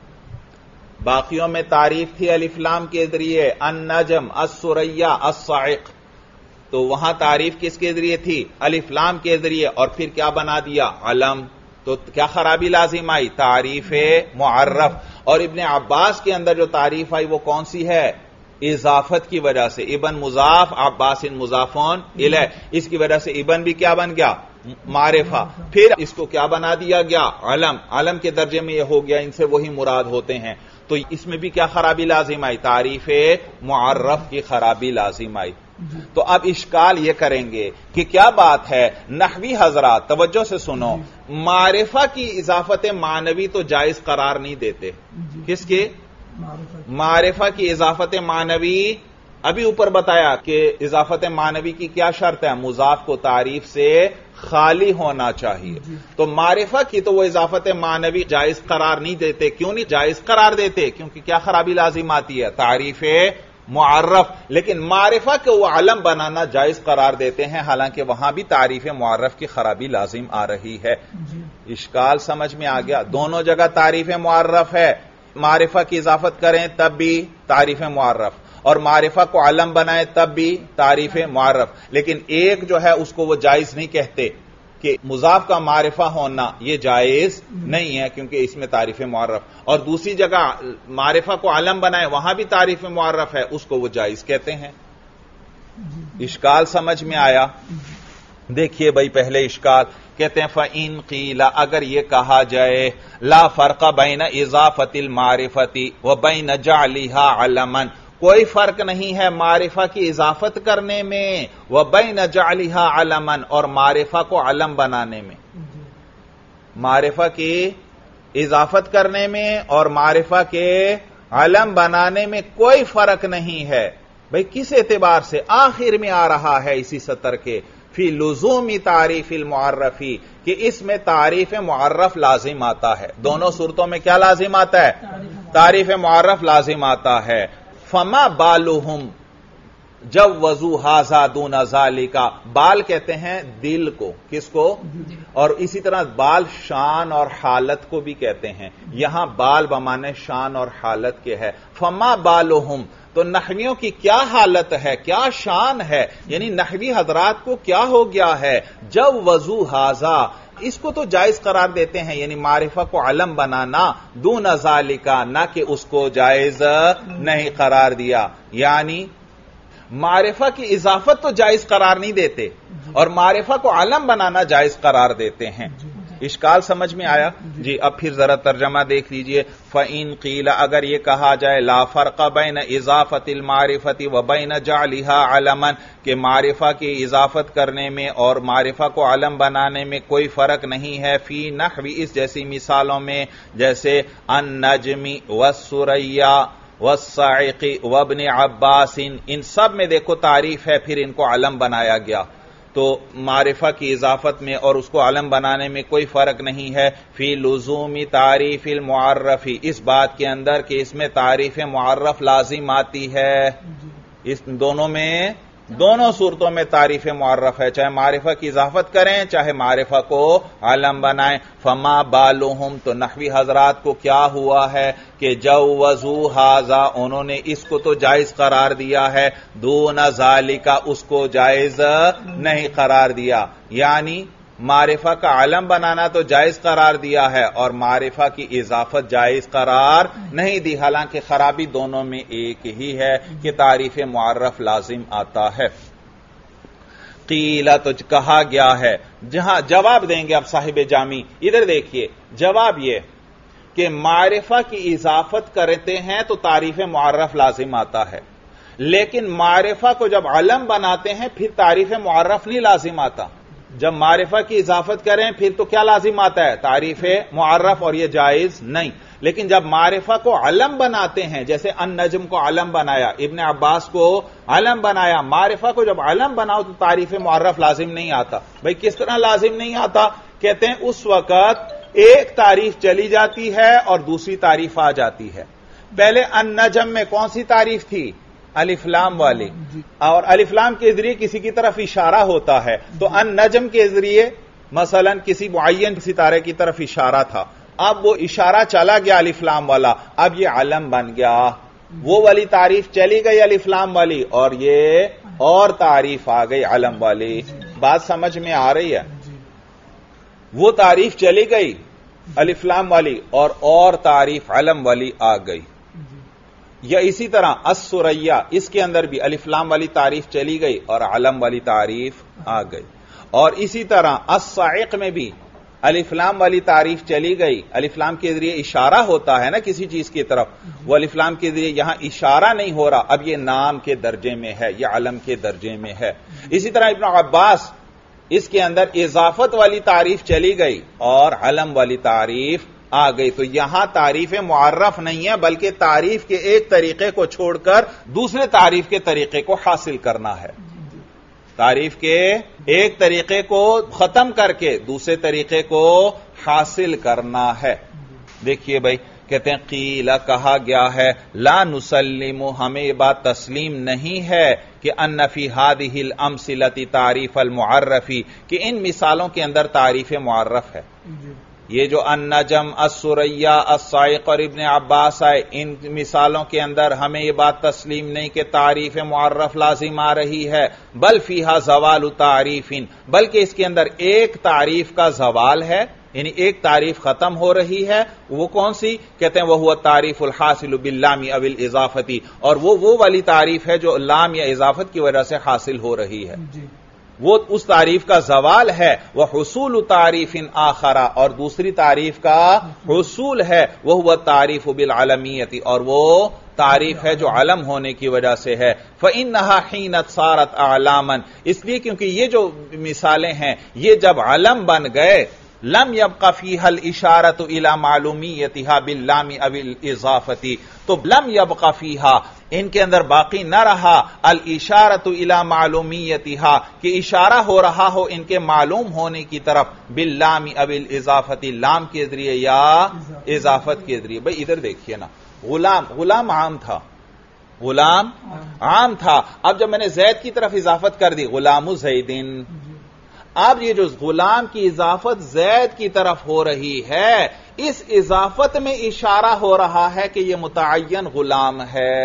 باقیوں میں تعریف تھی الف لام کے ذریعے، النجم، السریہ، الصاعق، تو وہاں تعریف کس کے ذریعے تھی؟ الف لام کے ذریعے، اور پھر کیا بنا دیا؟ علم۔ تو کیا خرابی لازم آئی؟ تعریف معرف. اور ابن عباس کے اندر جو تعریف آئی وہ کون سی ہے؟ اضافت کی وجہ سے. ابن مضاف عباس مضافون الیہ، اس کی وجہ سے ابن بھی کیا بن گیا؟ معرفہ. پھر اس کو کیا بنا دیا گیا؟ علم. علم کے درجے میں یہ ہو گیا، ان سے وہی مراد ہوتے ہیں. تو اس میں بھی کیا خرابی لازم آئی؟ تعریف معرف کی خرابی لازم آئی. تو اب اشکال یہ کریں گے کہ کیا بات ہے، نحوی حضرات توجہ سے سنو، معرفہ کی اضافت معنوی تو جائز قرار نہیں دیتے. کس کی؟ معرفہ کی اضافت معنوی. ابھی اوپر بتایا کہ اضافت معنوی کی کیا شرط ہے؟ مضاف کو تعریف سے خالی ہونا چاہیے. تو معرفہ کی تو وہ اضافت معنوی جائز قرار نہیں دیتے. کیوں نہیں جائز قرار دیتے؟ کیونکہ کیا خرابی لازم آتی ہے؟ تعریف معرف. لیکن معرفہ کو وہ علم بنانا جائز قرار دیتے ہیں، حالانکہ وہاں بھی تعریف معرف کی خرابی لازم آ رہی ہے. اشکال سمجھ میں آ گیا؟ دونوں جگہ تعریف معرف ہے، معرفہ کی اضافت کریں تب بھی تعریف معرف، اور معرفہ کو علم بنائیں تب بھی تعریف معرف. لیکن ایک جو ہے اس کو وہ جائز نہیں کہتے کہ مضاف کا معرفہ ہونا یہ جائز نہیں ہے کیونکہ اس میں تعریف معرف، اور دوسری جگہ معرفہ کو علم بنائیں وہاں بھی تعریف معرف ہے، اس کو وہ جائز کہتے ہیں. اشکال سمجھ میں آیا؟ دیکھیے بھائی پہلے اشکال کہتے ہیں فَإِن قِيلَ، اگر یہ کہا جائے لا فرق بین اضافت المعرفتی وبین جعلها علما، کوئی فرق نہیں ہے معرفہ کی اضافت کرنے میں وبین جعلها علما، اور معرفہ کو علم بنانے میں. معرفہ کی اضافت کرنے میں اور معرفہ کے علم بنانے میں کوئی فرق نہیں ہے. بھئی کس اعتبار سے؟ آخر میں آ رہا ہے اسی سطر کے فی لزومی تعریف المعرفی، کہ اس میں تعریف معرف لازم آتا ہے. دونوں صورتوں میں کیا لازم آتا ہے؟ تعریف معرف لازم آتا ہے. فما بالہم جب وضو ہاذا دون ذالکا، بال کہتے ہیں دل کو، کس کو؟ اور اسی طرح بال شان اور حالت کو بھی کہتے ہیں. یہاں بال بمانے شان اور حالت کے ہے. فما بالہم، تو نحویوں کی کیا حالت ہے، کیا شان ہے، یعنی نحوی حضرات کو کیا ہو گیا ہے جب وضو ہاذا، اس کو تو جائز قرار دیتے ہیں، یعنی معرفہ کو علم بنانا، دون ذالکا، نہ کہ اس کو جائز نہیں قرار دیا. یعنی معرفہ کی اضافت تو جائز قرار نہیں دیتے اور معرفہ کو علم بنانا جائز قرار دیتے ہیں. اشکال سمجھ میں آیا؟ جی اب پھر ذرا ترجمہ دیکھ لیجئے. فَإِن قِيلَ، اگر یہ کہا جائے لا فرق بین اضافت المعرفت وبین جعلها علما، کہ معرفہ کی اضافت کرنے میں اور معرفہ کو علم بنانے میں کوئی فرق نہیں ہے، فی نحو، اس جیسی مثالوں میں جیسے النجم والسریا والصاعق وابن عباس، ان سب میں دیکھو تعریف ہے پھر ان کو علم بنایا گیا. تو معرفہ کی اضافت میں اور اس کو علم بنانے میں کوئی فرق نہیں ہے. فی لزوم تعریف المعرفی، اس بات کے اندر کہ اس میں تعریف معرف لازم آتی ہے. اس دونوں میں دونوں صورتوں میں تعریف معرف ہے، چاہے معرفہ کی اضافت کریں چاہے معرفہ کو علم بنائیں. فما بالہم، تو نحوی حضرات کو کیا ہوا ہے کہ جوزو ہاذا، انہوں نے اس کو تو جائز قرار دیا ہے، دون ذالکا، اس کو جائز نہیں قرار دیا. یعنی معرفہ کا علم بنانا تو جائز قرار دیا ہے اور معرفہ کی اضافت جائز قرار نہیں دی، حالانکہ خرابی دونوں میں ایک ہی ہے کہ تعریف معرف لازم آتا ہے. قیل، تو کہا گیا ہے. جہاں جواب دیں گے اب صاحب جامی، ادھر دیکھیے جواب یہ کہ معرفہ کی اضافت کرتے ہیں تو تعریف معرف لازم آتا ہے، لیکن معرفہ کو جب علم بناتے ہیں پھر تعریف معرف نہیں لازم آتا. جب معرفہ کی اضافت کریں پھر تو کیا لازم آتا ہے؟ تعریف معرف، اور یہ جائز نہیں. لیکن جب معرفہ کو علم بناتے ہیں، جیسے النجم کو علم بنایا، ابن عباس کو علم بنایا، معرفہ کو جب علم بناؤ تو تعریف معرف لازم نہیں آتا. بھئی کس طرح لازم نہیں آتا؟ کہتے ہیں اس وقت ایک تعریف چلی جاتی ہے اور دوسری تعریف آ جاتی ہے. پہلے النجم میں کون سی تعریف تھی؟ الف لام والی، اور الف لام کے ذریعے کسی کی طرف اشارہ ہوتا ہے، تو النجم کے ذریعے مثلا کسی معین ستارے کی طرف اشارہ تھا، اب وہ اشارہ چلا گیا الف لام والا، اب یہ علم بن گیا. وہ والی تعریف چلی گئی الف لام والی اور یہ اور تعریف آ گئی علم والی. بات سمجھ میں آ رہی ہے؟ وہ تعریف چلی گئی الف لام والی اور اور تعریف علم والی آ گئی. یا اسی طرح السریہ، اس کے اندر بھی الف لام والی تعریف چلی گئی اور علم والی تعریف آ گئی. اور اسی طرح الصاعق میں بھی الف لام والی تعریف چلی گئی. الف لام کے ذریعے اشارہ ہوتا ہے نا کسی چیز کی طرف، وہ الف لام کے ذریعے یہاں اشارہ نہیں ہو رہا، اب یہ نام کے درجے میں ہے، یہ علم کے درجے میں ہے. اسی طرح ابن عباس، اس کے اندر اضافت والی تعریف چلی گئی اور علم والی تعریف آ گئی. تو یہاں تعریف معرف نہیں ہے بلکہ تعریف کے ایک طریقے کو چھوڑ کر دوسرے تعریف کے طریقے کو حاصل کرنا ہے. تعریف کے ایک طریقے کو ختم کر کے دوسرے طریقے کو حاصل کرنا ہے. دیکھیے بھائی، کہتے ہیں قیل، کہا گیا ہے، لا نسلم، ہمیں یہ بات تسلیم نہیں ہے کہ ان فی هذه الامثلۃ تعریف المعرفی، کہ ان مثالوں کے اندر تعریف معرف ہے. یہ جو النجم، السریہ، الصاعق اور ابن عباس آئے، ان مثالوں کے اندر ہمیں یہ بات تسلیم نہیں کہ تعریف معرف لازم آ رہی ہے، بل فیہا زوال تعریف، بلکہ اس کے اندر ایک تعریف کا زوال ہے، یعنی ایک تعریف ختم ہو رہی ہے. وہ کون سی؟ کہتے ہیں وہ ہوا تعریف الحاصل باللام او الاضافتی، اور وہ وہ والی تعریف ہے جو لام یا اضافت کی وجہ سے حاصل ہو رہی ہے. وہ اس تعریف کا زوال ہے. وہ حصول تعریف آخرہ، اور دوسری تعریف کا حصول ہے، وہ ہوا تعریف بالعلمیت، اور وہ تعریف ہے جو علم ہونے کی وجہ سے ہے. فإنها حين صارت اعلاما، اس لیے کیونکہ یہ جو مثالیں ہیں یہ جب علم بن گئے، لم يبق فيها الاشارة الى معلومیتها باللام او الاضافت، تو لم يبق فيها، ان کے اندر باقی نہ رہا الاشارۃ الی معلومیتها، کہ اشارہ ہو رہا ہو ان کے معلوم ہونے کی طرف، باللام او الاضافت، لام کے ذریعے یا اضافت کے ذریعے. بھئی ادھر دیکھیے نا، غلام غلام عام تھا، غلام عام تھا. اب جب میں نے زید کی طرف اضافت کر دی، غلام زیدن، اب یہ جو غلام کی اضافت زید کی طرف ہو رہی ہے، اس اضافت میں اشارہ ہو رہا ہے کہ یہ متعین غلام ہے.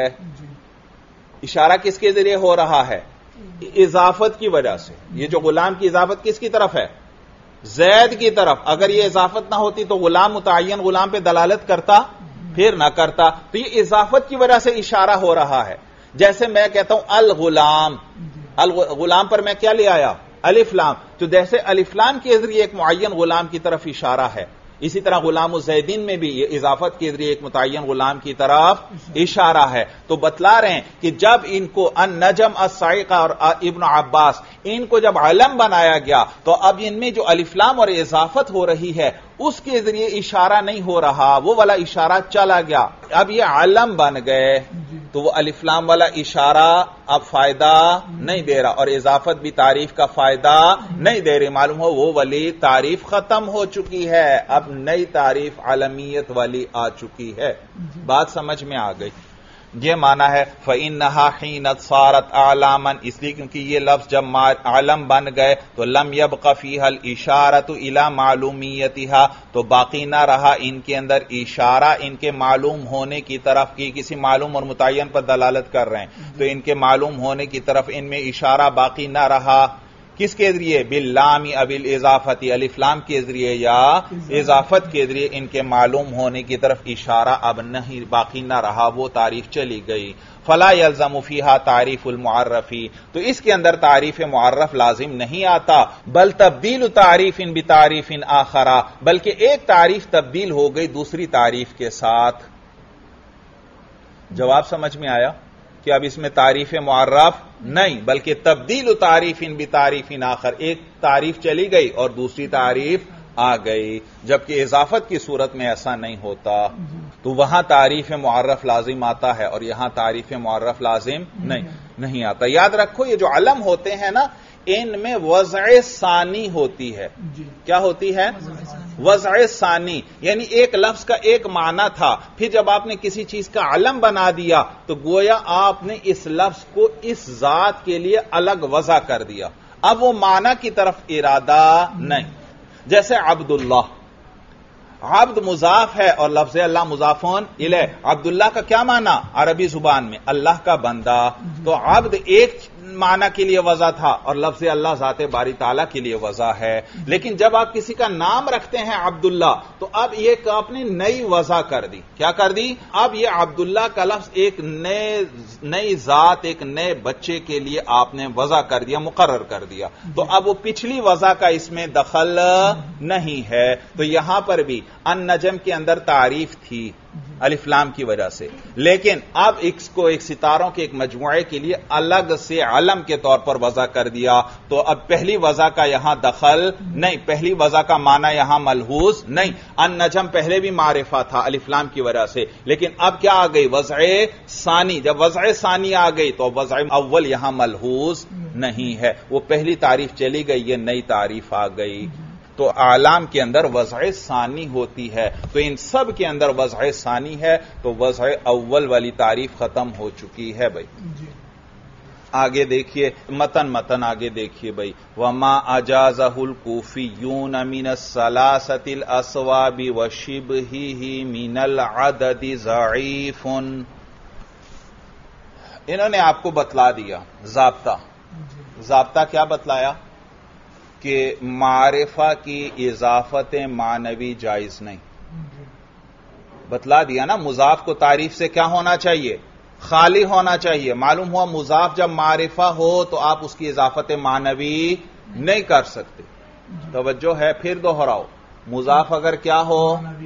اشارہ کس کے ذریعے ہو رہا ہے؟ اضافت کی وجہ سے. یہ جو غلام کی اضافت کس کی طرف ہے؟ زید کی طرف. اگر یہ اضافت نہ ہوتی تو غلام متعین غلام پہ دلالت کرتا؟ پھر نہ کرتا. تو یہ اضافت کی وجہ سے اشارہ ہو رہا ہے. جیسے میں کہتا ہوں الغلام، الغلام پر میں کیا لے آیا؟ الف لام. تو جیسے الف لام کے ذریعے ایک معین غلام کی طرف اشارہ ہے، اسی طرح غلام الزیدین میں بھی یہ اضافت کے ذریعے ایک متعین غلام کی طرف اشارہ ہے. تو بتلا رہے ہیں کہ جب ان کو النجم، الصاعق اور ابن عباس، ان کو جب علم بنایا گیا تو اب ان میں جو الف لام اور اضافت ہو رہی ہے اس کے ذریعے اشارہ نہیں ہو رہا، وہ والا اشارہ چلا گیا. اب یہ علم بن گئے تو وہ الف لام والا اشارہ اب فائدہ نہیں دے رہا، اور اضافت بھی تعریف کا فائدہ نہیں دے رہی. معلوم ہو وہ والی تعریف ختم ہو چکی ہے، اب نئی تعریف عالمیت والی آ چکی ہے. بات سمجھ میں آ گئی؟ یہ معنی ہے فَإِنَّهَا حِينَ صَارَتْ أَعْلَامًا، اس لیے کیونکہ یہ لفظ جب عالم بن گئے تو لم يبق فيها الاشارۃ الى معلومیتها، تو باقی نہ رہا ان کے اندر اشارہ ان کے معلوم ہونے کی طرف، کی کسی معلوم اور متعین پر دلالت کر رہے ہیں تو ان کے معلوم ہونے کی طرف ان میں اشارہ باقی نہ رہا. کس کے ذریعے؟ باللام اب الاضافت، الف لام کے ذریعے یا اضافت کے ذریعے ان کے معلوم ہونے کی طرف اشارہ اب نہیں باقی نہ رہا، وہ تعریف چلی گئی. فلا يلزم فيها تعریف المعرفی، تو اس کے اندر تعریف معرف لازم نہیں آتا، بل تبدیل تعریف بتعریف آخرہ، بلکہ ایک تعریف تبدیل ہو گئی دوسری تعریف کے ساتھ. جواب سمجھ میں آیا کہ اب اس میں تعریف معرف نہیں بلکہ تبدیل تعریف بتعریف آخر، ایک تعریف چلی گئی اور دوسری تعریف آ گئی. جبکہ اضافت کی صورت میں ایسا نہیں ہوتا، تو وہاں تعریف معرف لازم آتا ہے اور یہاں تعریف معرف لازم نہیں نہیں آتا. یاد رکھو یہ جو علم ہوتے ہیں نا، ان میں وضع ثانی ہوتی ہے. کیا ہوتی ہے؟ وضع ثانی، یعنی ایک لفظ کا ایک معنی تھا، پھر جب آپ نے کسی چیز کا علم بنا دیا تو گویا آپ نے اس لفظ کو اس ذات کے لیے الگ وضع کر دیا، اب وہ معنی کی طرف ارادہ نہیں. جیسے عبداللہ، عبد مضاف ہے اور لفظ اللہ مضافون الیہ. عبداللہ کا کیا معنی عربی زبان میں؟ اللہ کا بندہ. تو عبد ایک معنی کے لیے وضع تھا اور لفظ اللہ ذات باری تعالیٰ کے لیے وضع ہے. لیکن جب آپ کسی کا نام رکھتے ہیں عبداللہ تو اب یہ آپ نے نئی وضع کر دی. کیا کر دی؟ اب یہ عبداللہ کا لفظ ایک نئے نئی ذات، ایک نئے بچے کے لیے آپ نے وضع کر دیا، مقرر کر دیا. تو اب وہ پچھلی وضع کا اس میں دخل نہیں ہے. تو یہاں پر بھی النجم کے اندر تعریف تھی الف لام کی وجہ سے، لیکن اب اس کو ایک ستاروں کے ایک مجموعے کے لیے الگ سے علم کے طور پر وضع کر دیا. تو اب پہلی وضع کا یہاں دخل نہیں، پہلی وضع کا معنی یہاں ملحوظ نہیں. النجم پہلے بھی معرفہ تھا الف لام کی وجہ سے، لیکن اب کیا آ گئی؟ وضع ثانی. جب وضع ثانی آ گئی تو وضع اول یہاں ملحوظ نہیں ہے. وہ پہلی تعریف چلی گئی، یہ نئی تعریف آ گئی. تو اعلام کے اندر وضع ثانی ہوتی ہے، تو ان سب کے اندر وضع ثانی ہے، تو وضع اول والی تعریف ختم ہو چکی ہے. بھائی آگے دیکھیے متن متن آگے دیکھیے بھائی. وما اجازہ الکوفیون من الثلاثۃ الاسواب وشبہہ من العدد ضعیف. انہوں نے آپ کو بتلا دیا ضابطہ. ضابطہ کیا بتلایا؟ کہ معرفہ کی اضافت معنوی جائز نہیں. بتلا دیا نا، مضاف کو تعریف سے کیا ہونا چاہیے؟ خالی ہونا چاہیے. معلوم ہوا مضاف جب معرفہ ہو تو آپ اس کی اضافت معنوی نہیں کر سکتے. توجہ ہے، پھر دوہراؤ. مضاف اگر کیا ہو؟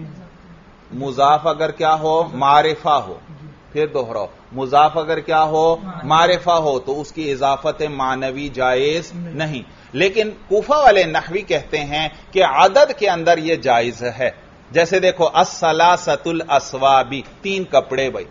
مضاف اگر کیا ہو؟ معرفہ ہو. پھر دوہراؤ. مضاف اگر کیا ہو؟ معرفہ ہو تو اس کی اضافت معنوی جائز نہیں. لیکن کوفہ والے نحوی کہتے ہیں کہ عدد کے اندر یہ جائز ہے. جیسے دیکھو الثلاثۃ الاسواب، تین کپڑے. بھائی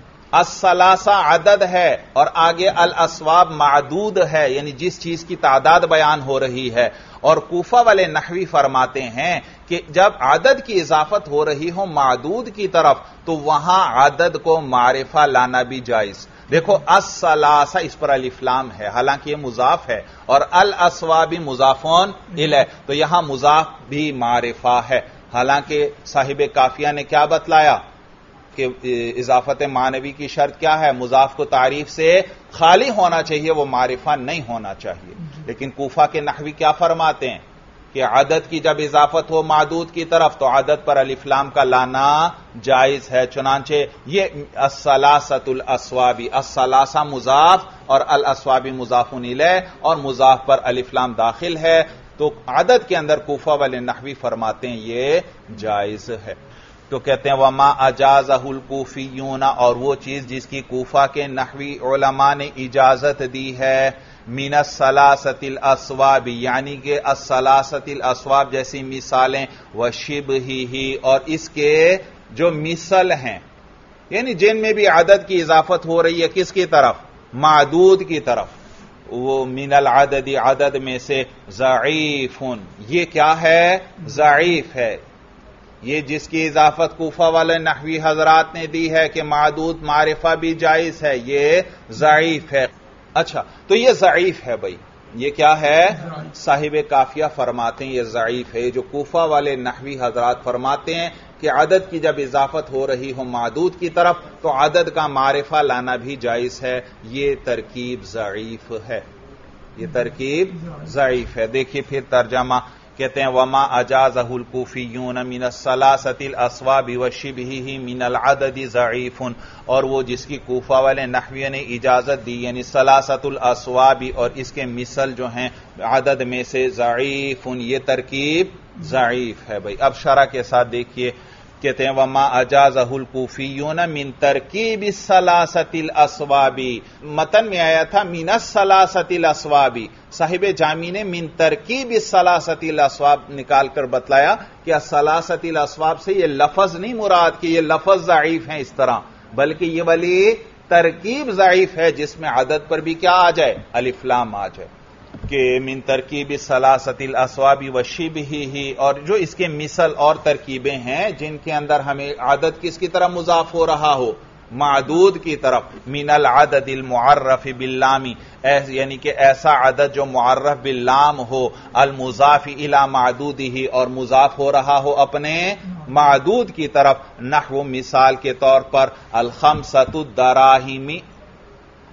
الثلاثہ عدد ہے اور آگے الاسواب معدود ہے، یعنی جس چیز کی تعداد بیان ہو رہی ہے. اور کوفہ والے نحوی فرماتے ہیں کہ جب عدد کی اضافت ہو رہی ہو معدود کی طرف تو وہاں عدد کو معرفہ لانا بھی جائز. دیکھو الثلاثہ اس پر الف لام ہے، حالانکہ یہ مضاف ہے، اور الاسواب مضافون الیہ، تو یہاں مضاف بھی معرفہ ہے. حالانکہ صاحب کافیہ نے کیا بتلایا کہ اضافت معنوی کی شرط کیا ہے؟ مضاف کو تعریف سے خالی ہونا چاہیے، وہ معرفہ نہیں ہونا چاہیے. لیکن کوفہ کے نحوی کیا فرماتے ہیں کہ عدد کی جب اضافت ہو معدود کی طرف تو عدد پر الف لام کا لانا جائز ہے. چنانچہ یہ الثلاثۃ الاسواب، الثلاثہ مضاف اور الاسواب مضاف الیہ اور مضاف پر الف لام داخل ہے، تو عدد کے اندر کوفہ والے نحوی فرماتے ہیں یہ جائز ہے. تو کہتے ہیں وما اجازہ الکوفیون، اور وہ چیز جس کی کوفہ کے نحوی علماء نے اجازت دی ہے، من الثلاثۃ الاسواب، یعنی کہ الثلاثۃ الاسواب جیسی مثالیں، وشبہہ، اور اس کے جو مثل ہیں، یعنی جن میں بھی عدد کی اضافت ہو رہی ہے کس کی طرف؟ معدود کی طرف. وہ من العدد، عدد میں سے، ضعیف، یہ کیا ہے؟ ضعیف ہے. یہ جس کی اضافت کوفہ والے نحوی حضرات نے دی ہے کہ معدود معرفہ بھی جائز ہے، یہ ضعیف ہے. اچھا، تو یہ ضعیف ہے. بھائی یہ کیا ہے؟ صاحب کافیہ فرماتے ہیں یہ ضعیف ہے. جو کوفہ والے نحوی حضرات فرماتے ہیں کہ عدد کی جب اضافت ہو رہی ہو معدود کی طرف تو عدد کا معرفہ لانا بھی جائز ہے، یہ ترکیب ضعیف ہے. یہ ترکیب ضعیف ہے. دیکھیے پھر ترجمہ. کہتے ہیں وما اجازہ الکوفیون من الثلاثۃ الاسواب وشبہہ من العدد ضعیف، اور وہ جس کی کوفہ والے نحوی نے اجازت دی یعنی ثلاثۃ الاسواب اور اس کے مثل جو ہیں عدد میں سے، ضعیف، یہ ترکیب ضعیف ہے. بھائی اب شرح کے ساتھ دیکھیے. کہتے ہیں وما اجازہ الکوفیون من ترکیب الثلاثۃ الاسواب. متن میں آیا تھا من الثلاثۃ الاسواب، صاحب جامی نے من ترکیب الثلاثۃ الاسواب نکال کر بتلایا کہ الثلاثۃ الاسواب سے یہ لفظ نہیں مراد کہ یہ لفظ ضعیف ہیں اس طرح، بلکہ یہ والی ترکیب ضعیف ہے جس میں عدد پر بھی کیا آ جائے؟ الف لام آ جائے. کہ من ترکیب الثلاثۃ الاسواب وشبہہ، اور جو اس کے مثل اور ترکیبیں ہیں جن کے اندر ہمیں عدد کس کی طرف مضاف ہو رہا ہو؟ معدود کی طرف. من العدد المعرف باللام، یعنی کہ ایسا عدد جو معرف باللام ہو، المضاف الی معدودہ، اور مضاف ہو رہا ہو اپنے معدود کی طرف. نحو، مثال کے طور پر، الخمسۃ الدراہم،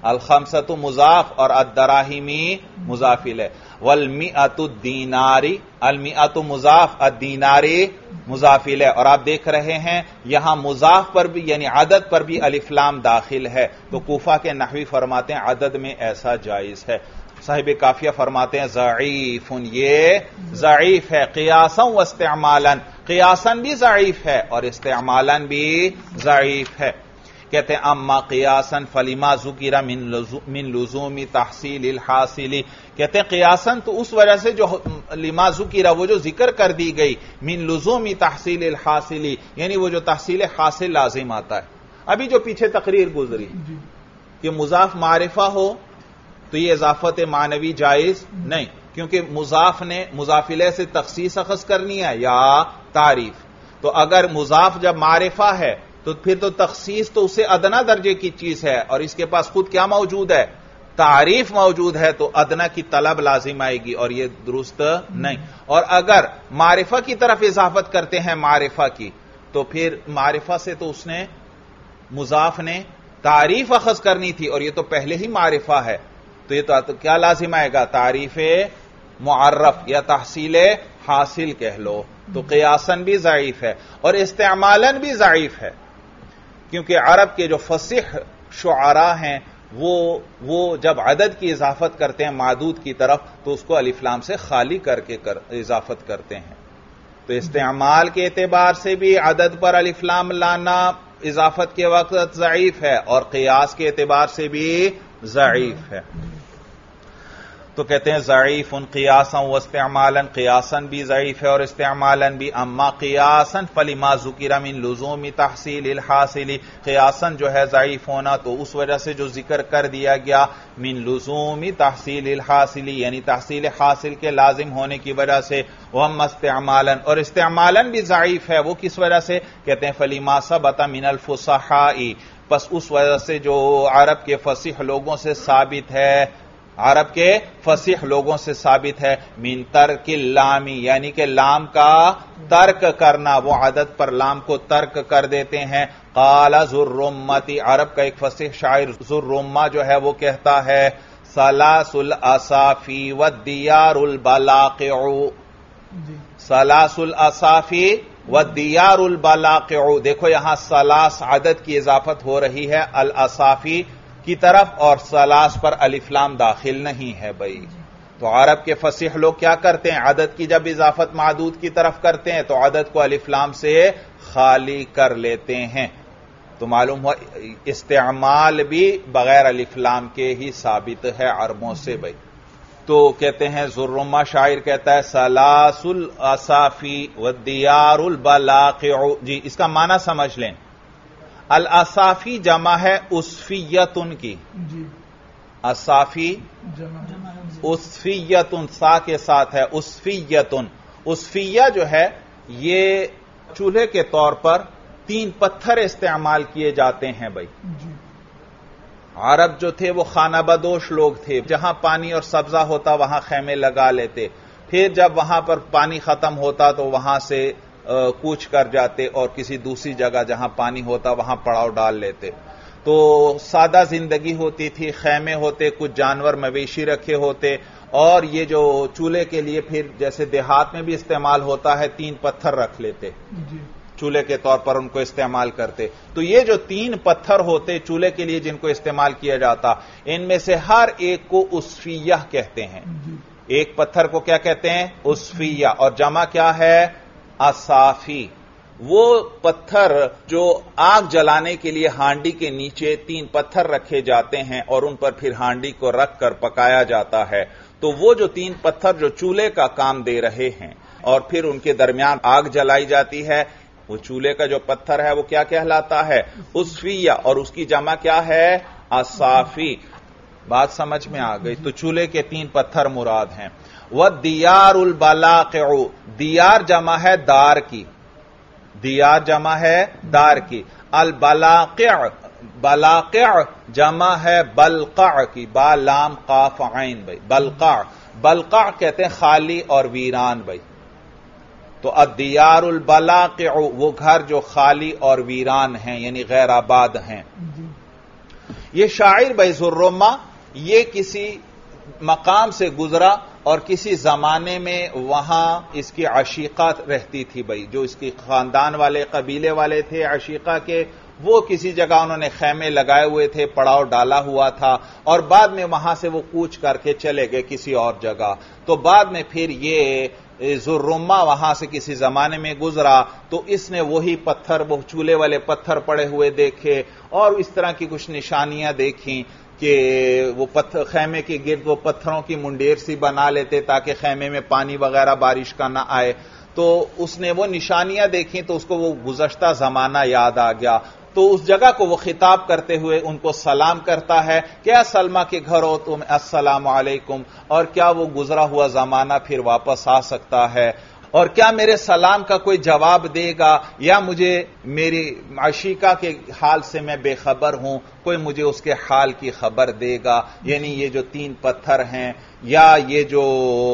الخمسۃ مضاف اور الدراہمی مضاف الیہ، والمئۃ الدیناری، المئۃ مضاف الدیناری مضاف الیہ، اور آپ دیکھ رہے ہیں یہاں مضاف پر بھی یعنی عدد پر بھی الف لام داخل ہے، تو کوفہ کے نحوی فرماتے ہیں عدد میں ایسا جائز ہے۔ صاحب کافیہ فرماتے ہیں ضعیف، یہ ضعیف ہے قیاسا و استعمالا، قیاسا بھی ضعیف ہے اور استعمالا بھی ضعیف ہے۔ کہتے ہیں اما قیاسا فلما ذکر من لزوم تحصیل الحاصل، کہتے ہیں قیاسا تو اس وجہ سے جو لما ذکر وہ جو ذکر کر دی گئی من لزوم تحصیل الحاصل، یعنی وہ جو تحصیل حاصل لازم آتا ہے۔ ابھی جو پیچھے تقریر گزری کہ مضاف معرفہ ہو تو یہ اضافت معنوی جائز نہیں، کیونکہ مضاف نے مضاف الیہ سے تخصیص اخذ کرنی ہے یا تعریف، تو اگر مضاف جب معرفہ ہے تو پھر تو تخصیص تو اسے ادنا درجے کی چیز ہے، اور اس کے پاس خود کیا موجود ہے؟ تعریف موجود ہے، تو ادنا کی طلب لازم آئے گی، اور یہ درست نہیں۔ اور اگر معرفہ کی طرف اضافت کرتے ہیں معرفہ کی، تو پھر معرفہ سے تو اس نے مضاف نے تعریف اخذ کرنی تھی، اور یہ تو پہلے ہی معرفہ ہے، تو یہ تو کیا لازم آئے گا؟ تعریف معرف یا تحصیل حاصل کہہ لو، تو قیاساً بھی ضعیف ہے اور استعمالاً بھی ضعیف ہے، کیونکہ عرب کے جو فصیح شعراء ہیں وہ وہ جب عدد کی اضافت کرتے ہیں معدود کی طرف تو اس کو الف لام سے خالی کر کے کر اضافت کرتے ہیں، تو استعمال کے اعتبار سے بھی عدد پر الف لام لانا اضافت کے وقت ضعیف ہے، اور قیاس کے اعتبار سے بھی ضعیف ہے۔ تو کہتے ہیں ضعیف قیاسا و استعمالا، قیاسا بھی ضعیف ہے اور استعمالا بھی۔ اما قیاسا فلما ذکر من لزوم تحصیل الحاصل، قیاسا جو ہے ضعیف ہونا تو اس وجہ سے جو ذکر کر دیا گیا من لزوم تحصیل الحاصل، یعنی تحصیل حاصل کے لازم ہونے کی وجہ سے، وہم استعمالا، اور استعمالا بھی ضعیف ہے، وہ کس وجہ سے؟ کہتے ہیں فلما ثبت من الفصحاء، بس اس وجہ سے جو عرب کے فصیح لوگوں سے ثابت ہے، عرب کے فصیح لوگوں سے ثابت ہے، من ترک اللام، یعنی کہ لام کا ترک کرنا، وہ عدد پر لام کو ترک کر دیتے ہیں۔ قال ذو الرمۃ، عرب کا ایک فصیح شاعر ذو الرمہ جو ہے وہ کہتا ہے ثلاث الاصافی والدیار البلاقع، ثلاث الاصافی والدیار البلاقع، دیکھو یہاں ثلاث عدد کی اضافت ہو رہی ہے الاصافی کی طرف، اور ثلاث پر الف لام داخل نہیں ہے بھائی، تو عرب کے فصیح لوگ کیا کرتے ہیں؟ عدد کی جب اضافت معدود کی طرف کرتے ہیں تو عدد کو الف لام سے خالی کر لیتے ہیں، تو معلوم ہوا استعمال بھی بغیر الف لام کے ہی ثابت ہے عربوں سے بھائی۔ تو کہتے ہیں ذو الرمہ شاعر کہتا ہے ثلاث الاصافی والدیار البلاقع، جی اس کا معنی سمجھ لیں، الاصافی جمع ہے اسفیتن کی، اصافی اسفیتن سا کے ساتھ ہے، اسفیتن، اسفیہ جو ہے یہ چولہے کے طور پر تین پتھر استعمال کیے جاتے ہیں بھائی۔ عرب جو تھے وہ خانہ بدوش لوگ تھے، جہاں پانی اور سبزہ ہوتا وہاں خیمے لگا لیتے، پھر جب وہاں پر پانی ختم ہوتا تو وہاں سے کوچ کر جاتے اور کسی دوسری جگہ جہاں پانی ہوتا وہاں پڑاؤ ڈال لیتے، تو سادہ زندگی ہوتی تھی، خیمے ہوتے، کچھ جانور مویشی رکھے ہوتے، اور یہ جو چولہے کے لیے پھر جیسے دیہات میں بھی استعمال ہوتا ہے تین پتھر رکھ لیتے چولہے کے طور پر ان کو استعمال کرتے، تو یہ جو تین پتھر ہوتے چولہے کے لیے جن کو استعمال کیا جاتا، ان میں سے ہر ایک کو اسفیہ کہتے ہیں، ایک پتھر کو کیا کہتے ہیں؟ اسفیہ، اور جمع کیا ہے؟ اصافی۔ وہ پتھر جو آگ جلانے کے لیے ہانڈی کے نیچے تین پتھر رکھے جاتے ہیں اور ان پر پھر ہانڈی کو رکھ کر پکایا جاتا ہے، تو وہ جو تین پتھر جو چولہے کا کام دے رہے ہیں اور پھر ان کے درمیان آگ جلائی جاتی ہے، وہ چولہے کا جو پتھر ہے وہ کیا کہلاتا ہے؟ اسفیہ، اور اس کی جمع کیا ہے؟ اصافی۔ بات سمجھ میں آ گئی؟ تو چولہے کے تین پتھر مراد ہیں۔ والدیار البلاقع، دیار جمع ہے دار کی، دیار جمع ہے دار کی، البلاقع، بلاقع جمع ہے بلقع کی، با لام قاف عین بھائی، بلقع، بلقع کہتے ہیں خالی اور ویران بھائی، تو الدیار البلاقع وہ گھر جو خالی اور ویران ہیں یعنی غیر آباد ہیں۔ یہ شاعر بھائی ذوالرما یہ کسی مقام سے گزرا اور کسی زمانے میں وہاں اس کی عشیقہ رہتی تھی بھائی، جو اس کی خاندان والے قبیلے والے تھے عشیقہ کے، وہ کسی جگہ انہوں نے خیمے لگائے ہوئے تھے، پڑاؤ ڈالا ہوا تھا، اور بعد میں وہاں سے وہ کوچ کر کے چلے گئے کسی اور جگہ. تو بعد میں پھر یہ ذوالرما وہاں سے کسی زمانے میں گزرا تو اس نے وہی پتھر، وہ چولہے والے پتھر پڑے ہوئے دیکھے اور اس طرح کی کچھ نشانیاں دیکھیں کہ وہ پتھر خیمے کے گرد وہ پتھروں کی منڈیر سی بنا لیتے تاکہ خیمے میں پانی وغیرہ بارش کا نہ آئے. تو اس نے وہ نشانیاں دیکھیں تو اس کو وہ گزشتہ زمانہ یاد آ گیا. تو اس جگہ کو وہ خطاب کرتے ہوئے ان کو سلام کرتا ہے، کیا سلمہ کے گھر ہو تم، السلام علیکم، اور کیا وہ گزرا ہوا زمانہ پھر واپس آ سکتا ہے، اور کیا میرے سلام کا کوئی جواب دے گا، یا مجھے میری عشیقہ کے حال سے میں بے خبر ہوں، کوئی مجھے اس کے حال کی خبر دے گا. یعنی یہ جو تین پتھر ہیں یا یہ جو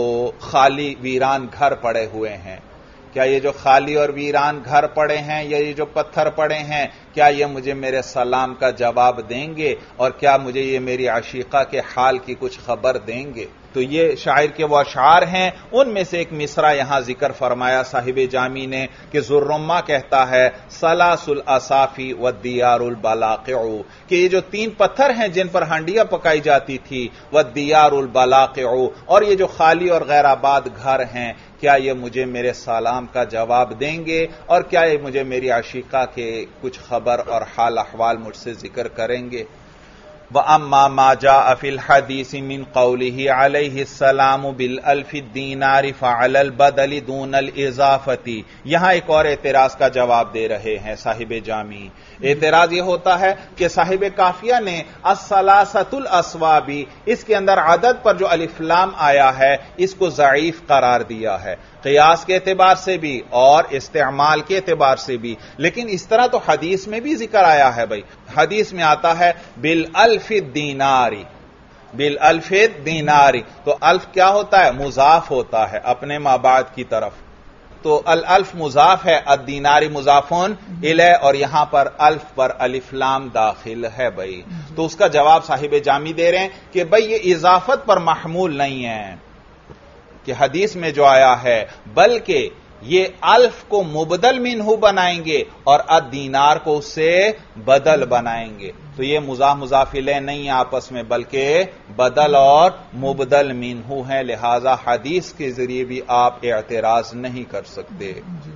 خالی ویران گھر پڑے ہوئے ہیں، کیا یہ جو خالی اور ویران گھر پڑے ہیں یا یہ جو پتھر پڑے ہیں، کیا یہ مجھے میرے سلام کا جواب دیں گے، اور کیا مجھے یہ میری عشیقہ کے حال کی کچھ خبر دیں گے؟ تو یہ شاعر کے وہ اشعار ہیں. ان میں سے ایک مصرع یہاں ذکر فرمایا صاحب جامی نے کہ ذوالرما کہتا ہے ثلاث الاصافی والدیار البلاقع، کہ یہ جو تین پتھر ہیں جن پر ہانڈیاں پکائی جاتی تھی، والدیار البلاقع، اور یہ جو خالی اور غیر آباد گھر ہیں، کیا یہ مجھے میرے سلام کا جواب دیں گے، اور کیا یہ مجھے میری عشیقہ کے کچھ خبر اور حال احوال مجھ سے ذکر کریں گے؟ وَأَمَّا مَا جَاءَ فِي الْحَدِيثِ مِنْ قَوْلِهِ عَلَيْهِ السَّلَامُ بِالْأَلْفِ الدِّينَارِ فَعَلَى الْبَدَلِ دُونَ الْإِضَافَةِ. یہاں ایک اور اعتراض کا جواب دے رہے ہیں صاحب جامی. اعتراض یہ ہوتا ہے کہ صاحب کافیہ نے الثلاثۃ الاسواب، اس کے اندر عدد پر جو الف لام آیا ہے اس کو ضعیف قرار دیا ہے، قیاس کے اعتبار سے بھی اور استعمال کے اعتبار سے بھی. لیکن اس طرح تو حدیث میں بھی ذکر آیا ہے بھائی. حدیث میں آتا ہے بالالف الدیناری، بالالف الدیناری. تو الف کیا ہوتا ہے؟ مضاف ہوتا ہے اپنے مابعد کی طرف. تو الالف مضاف ہے، الدیناری مضافون الیہ، اور یہاں پر الف پر الف لام داخل ہے بھائی. تو اس کا جواب صاحب جامی دے رہے ہیں کہ بھائی یہ اضافت پر محمول نہیں ہے کہ حدیث میں جو آیا ہے، بلکہ یہ الف کو مبدل منہ بنائیں گے اور الدینار کو اس سے بدل بنائیں گے. تو یہ مضاف مضاف الیہ نہیں آپس میں، بلکہ بدل اور مبدل منہ ہیں. لہذا حدیث کے ذریعے بھی آپ اعتراض نہیں کر سکتے.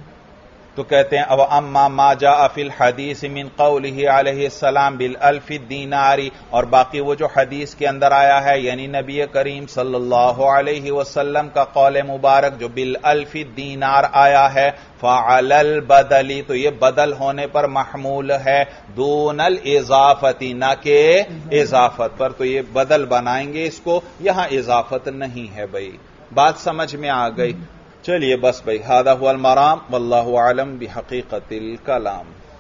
تو کہتے ہیں او اما ما جاء فی الحدیث من قوله علیہ السلام بالالف الدیناری، اور باقی وہ جو حدیث کے اندر آیا ہے یعنی نبی کریم صلی اللہ علیہ وسلم کا قول مبارک جو بالالف الدینار آیا ہے، فعلی البدل، تو یہ بدل ہونے پر محمول ہے، دون الاضافتی، نہ کہ اضافت پر. تو یہ بدل بنائیں گے اس کو، یہاں اضافت نہیں ہے بھائی. بات سمجھ میں آ گئی؟ چلیے بس بھائی، ھذا ھو المرام واللہ اعلم بحقیقت الکلام.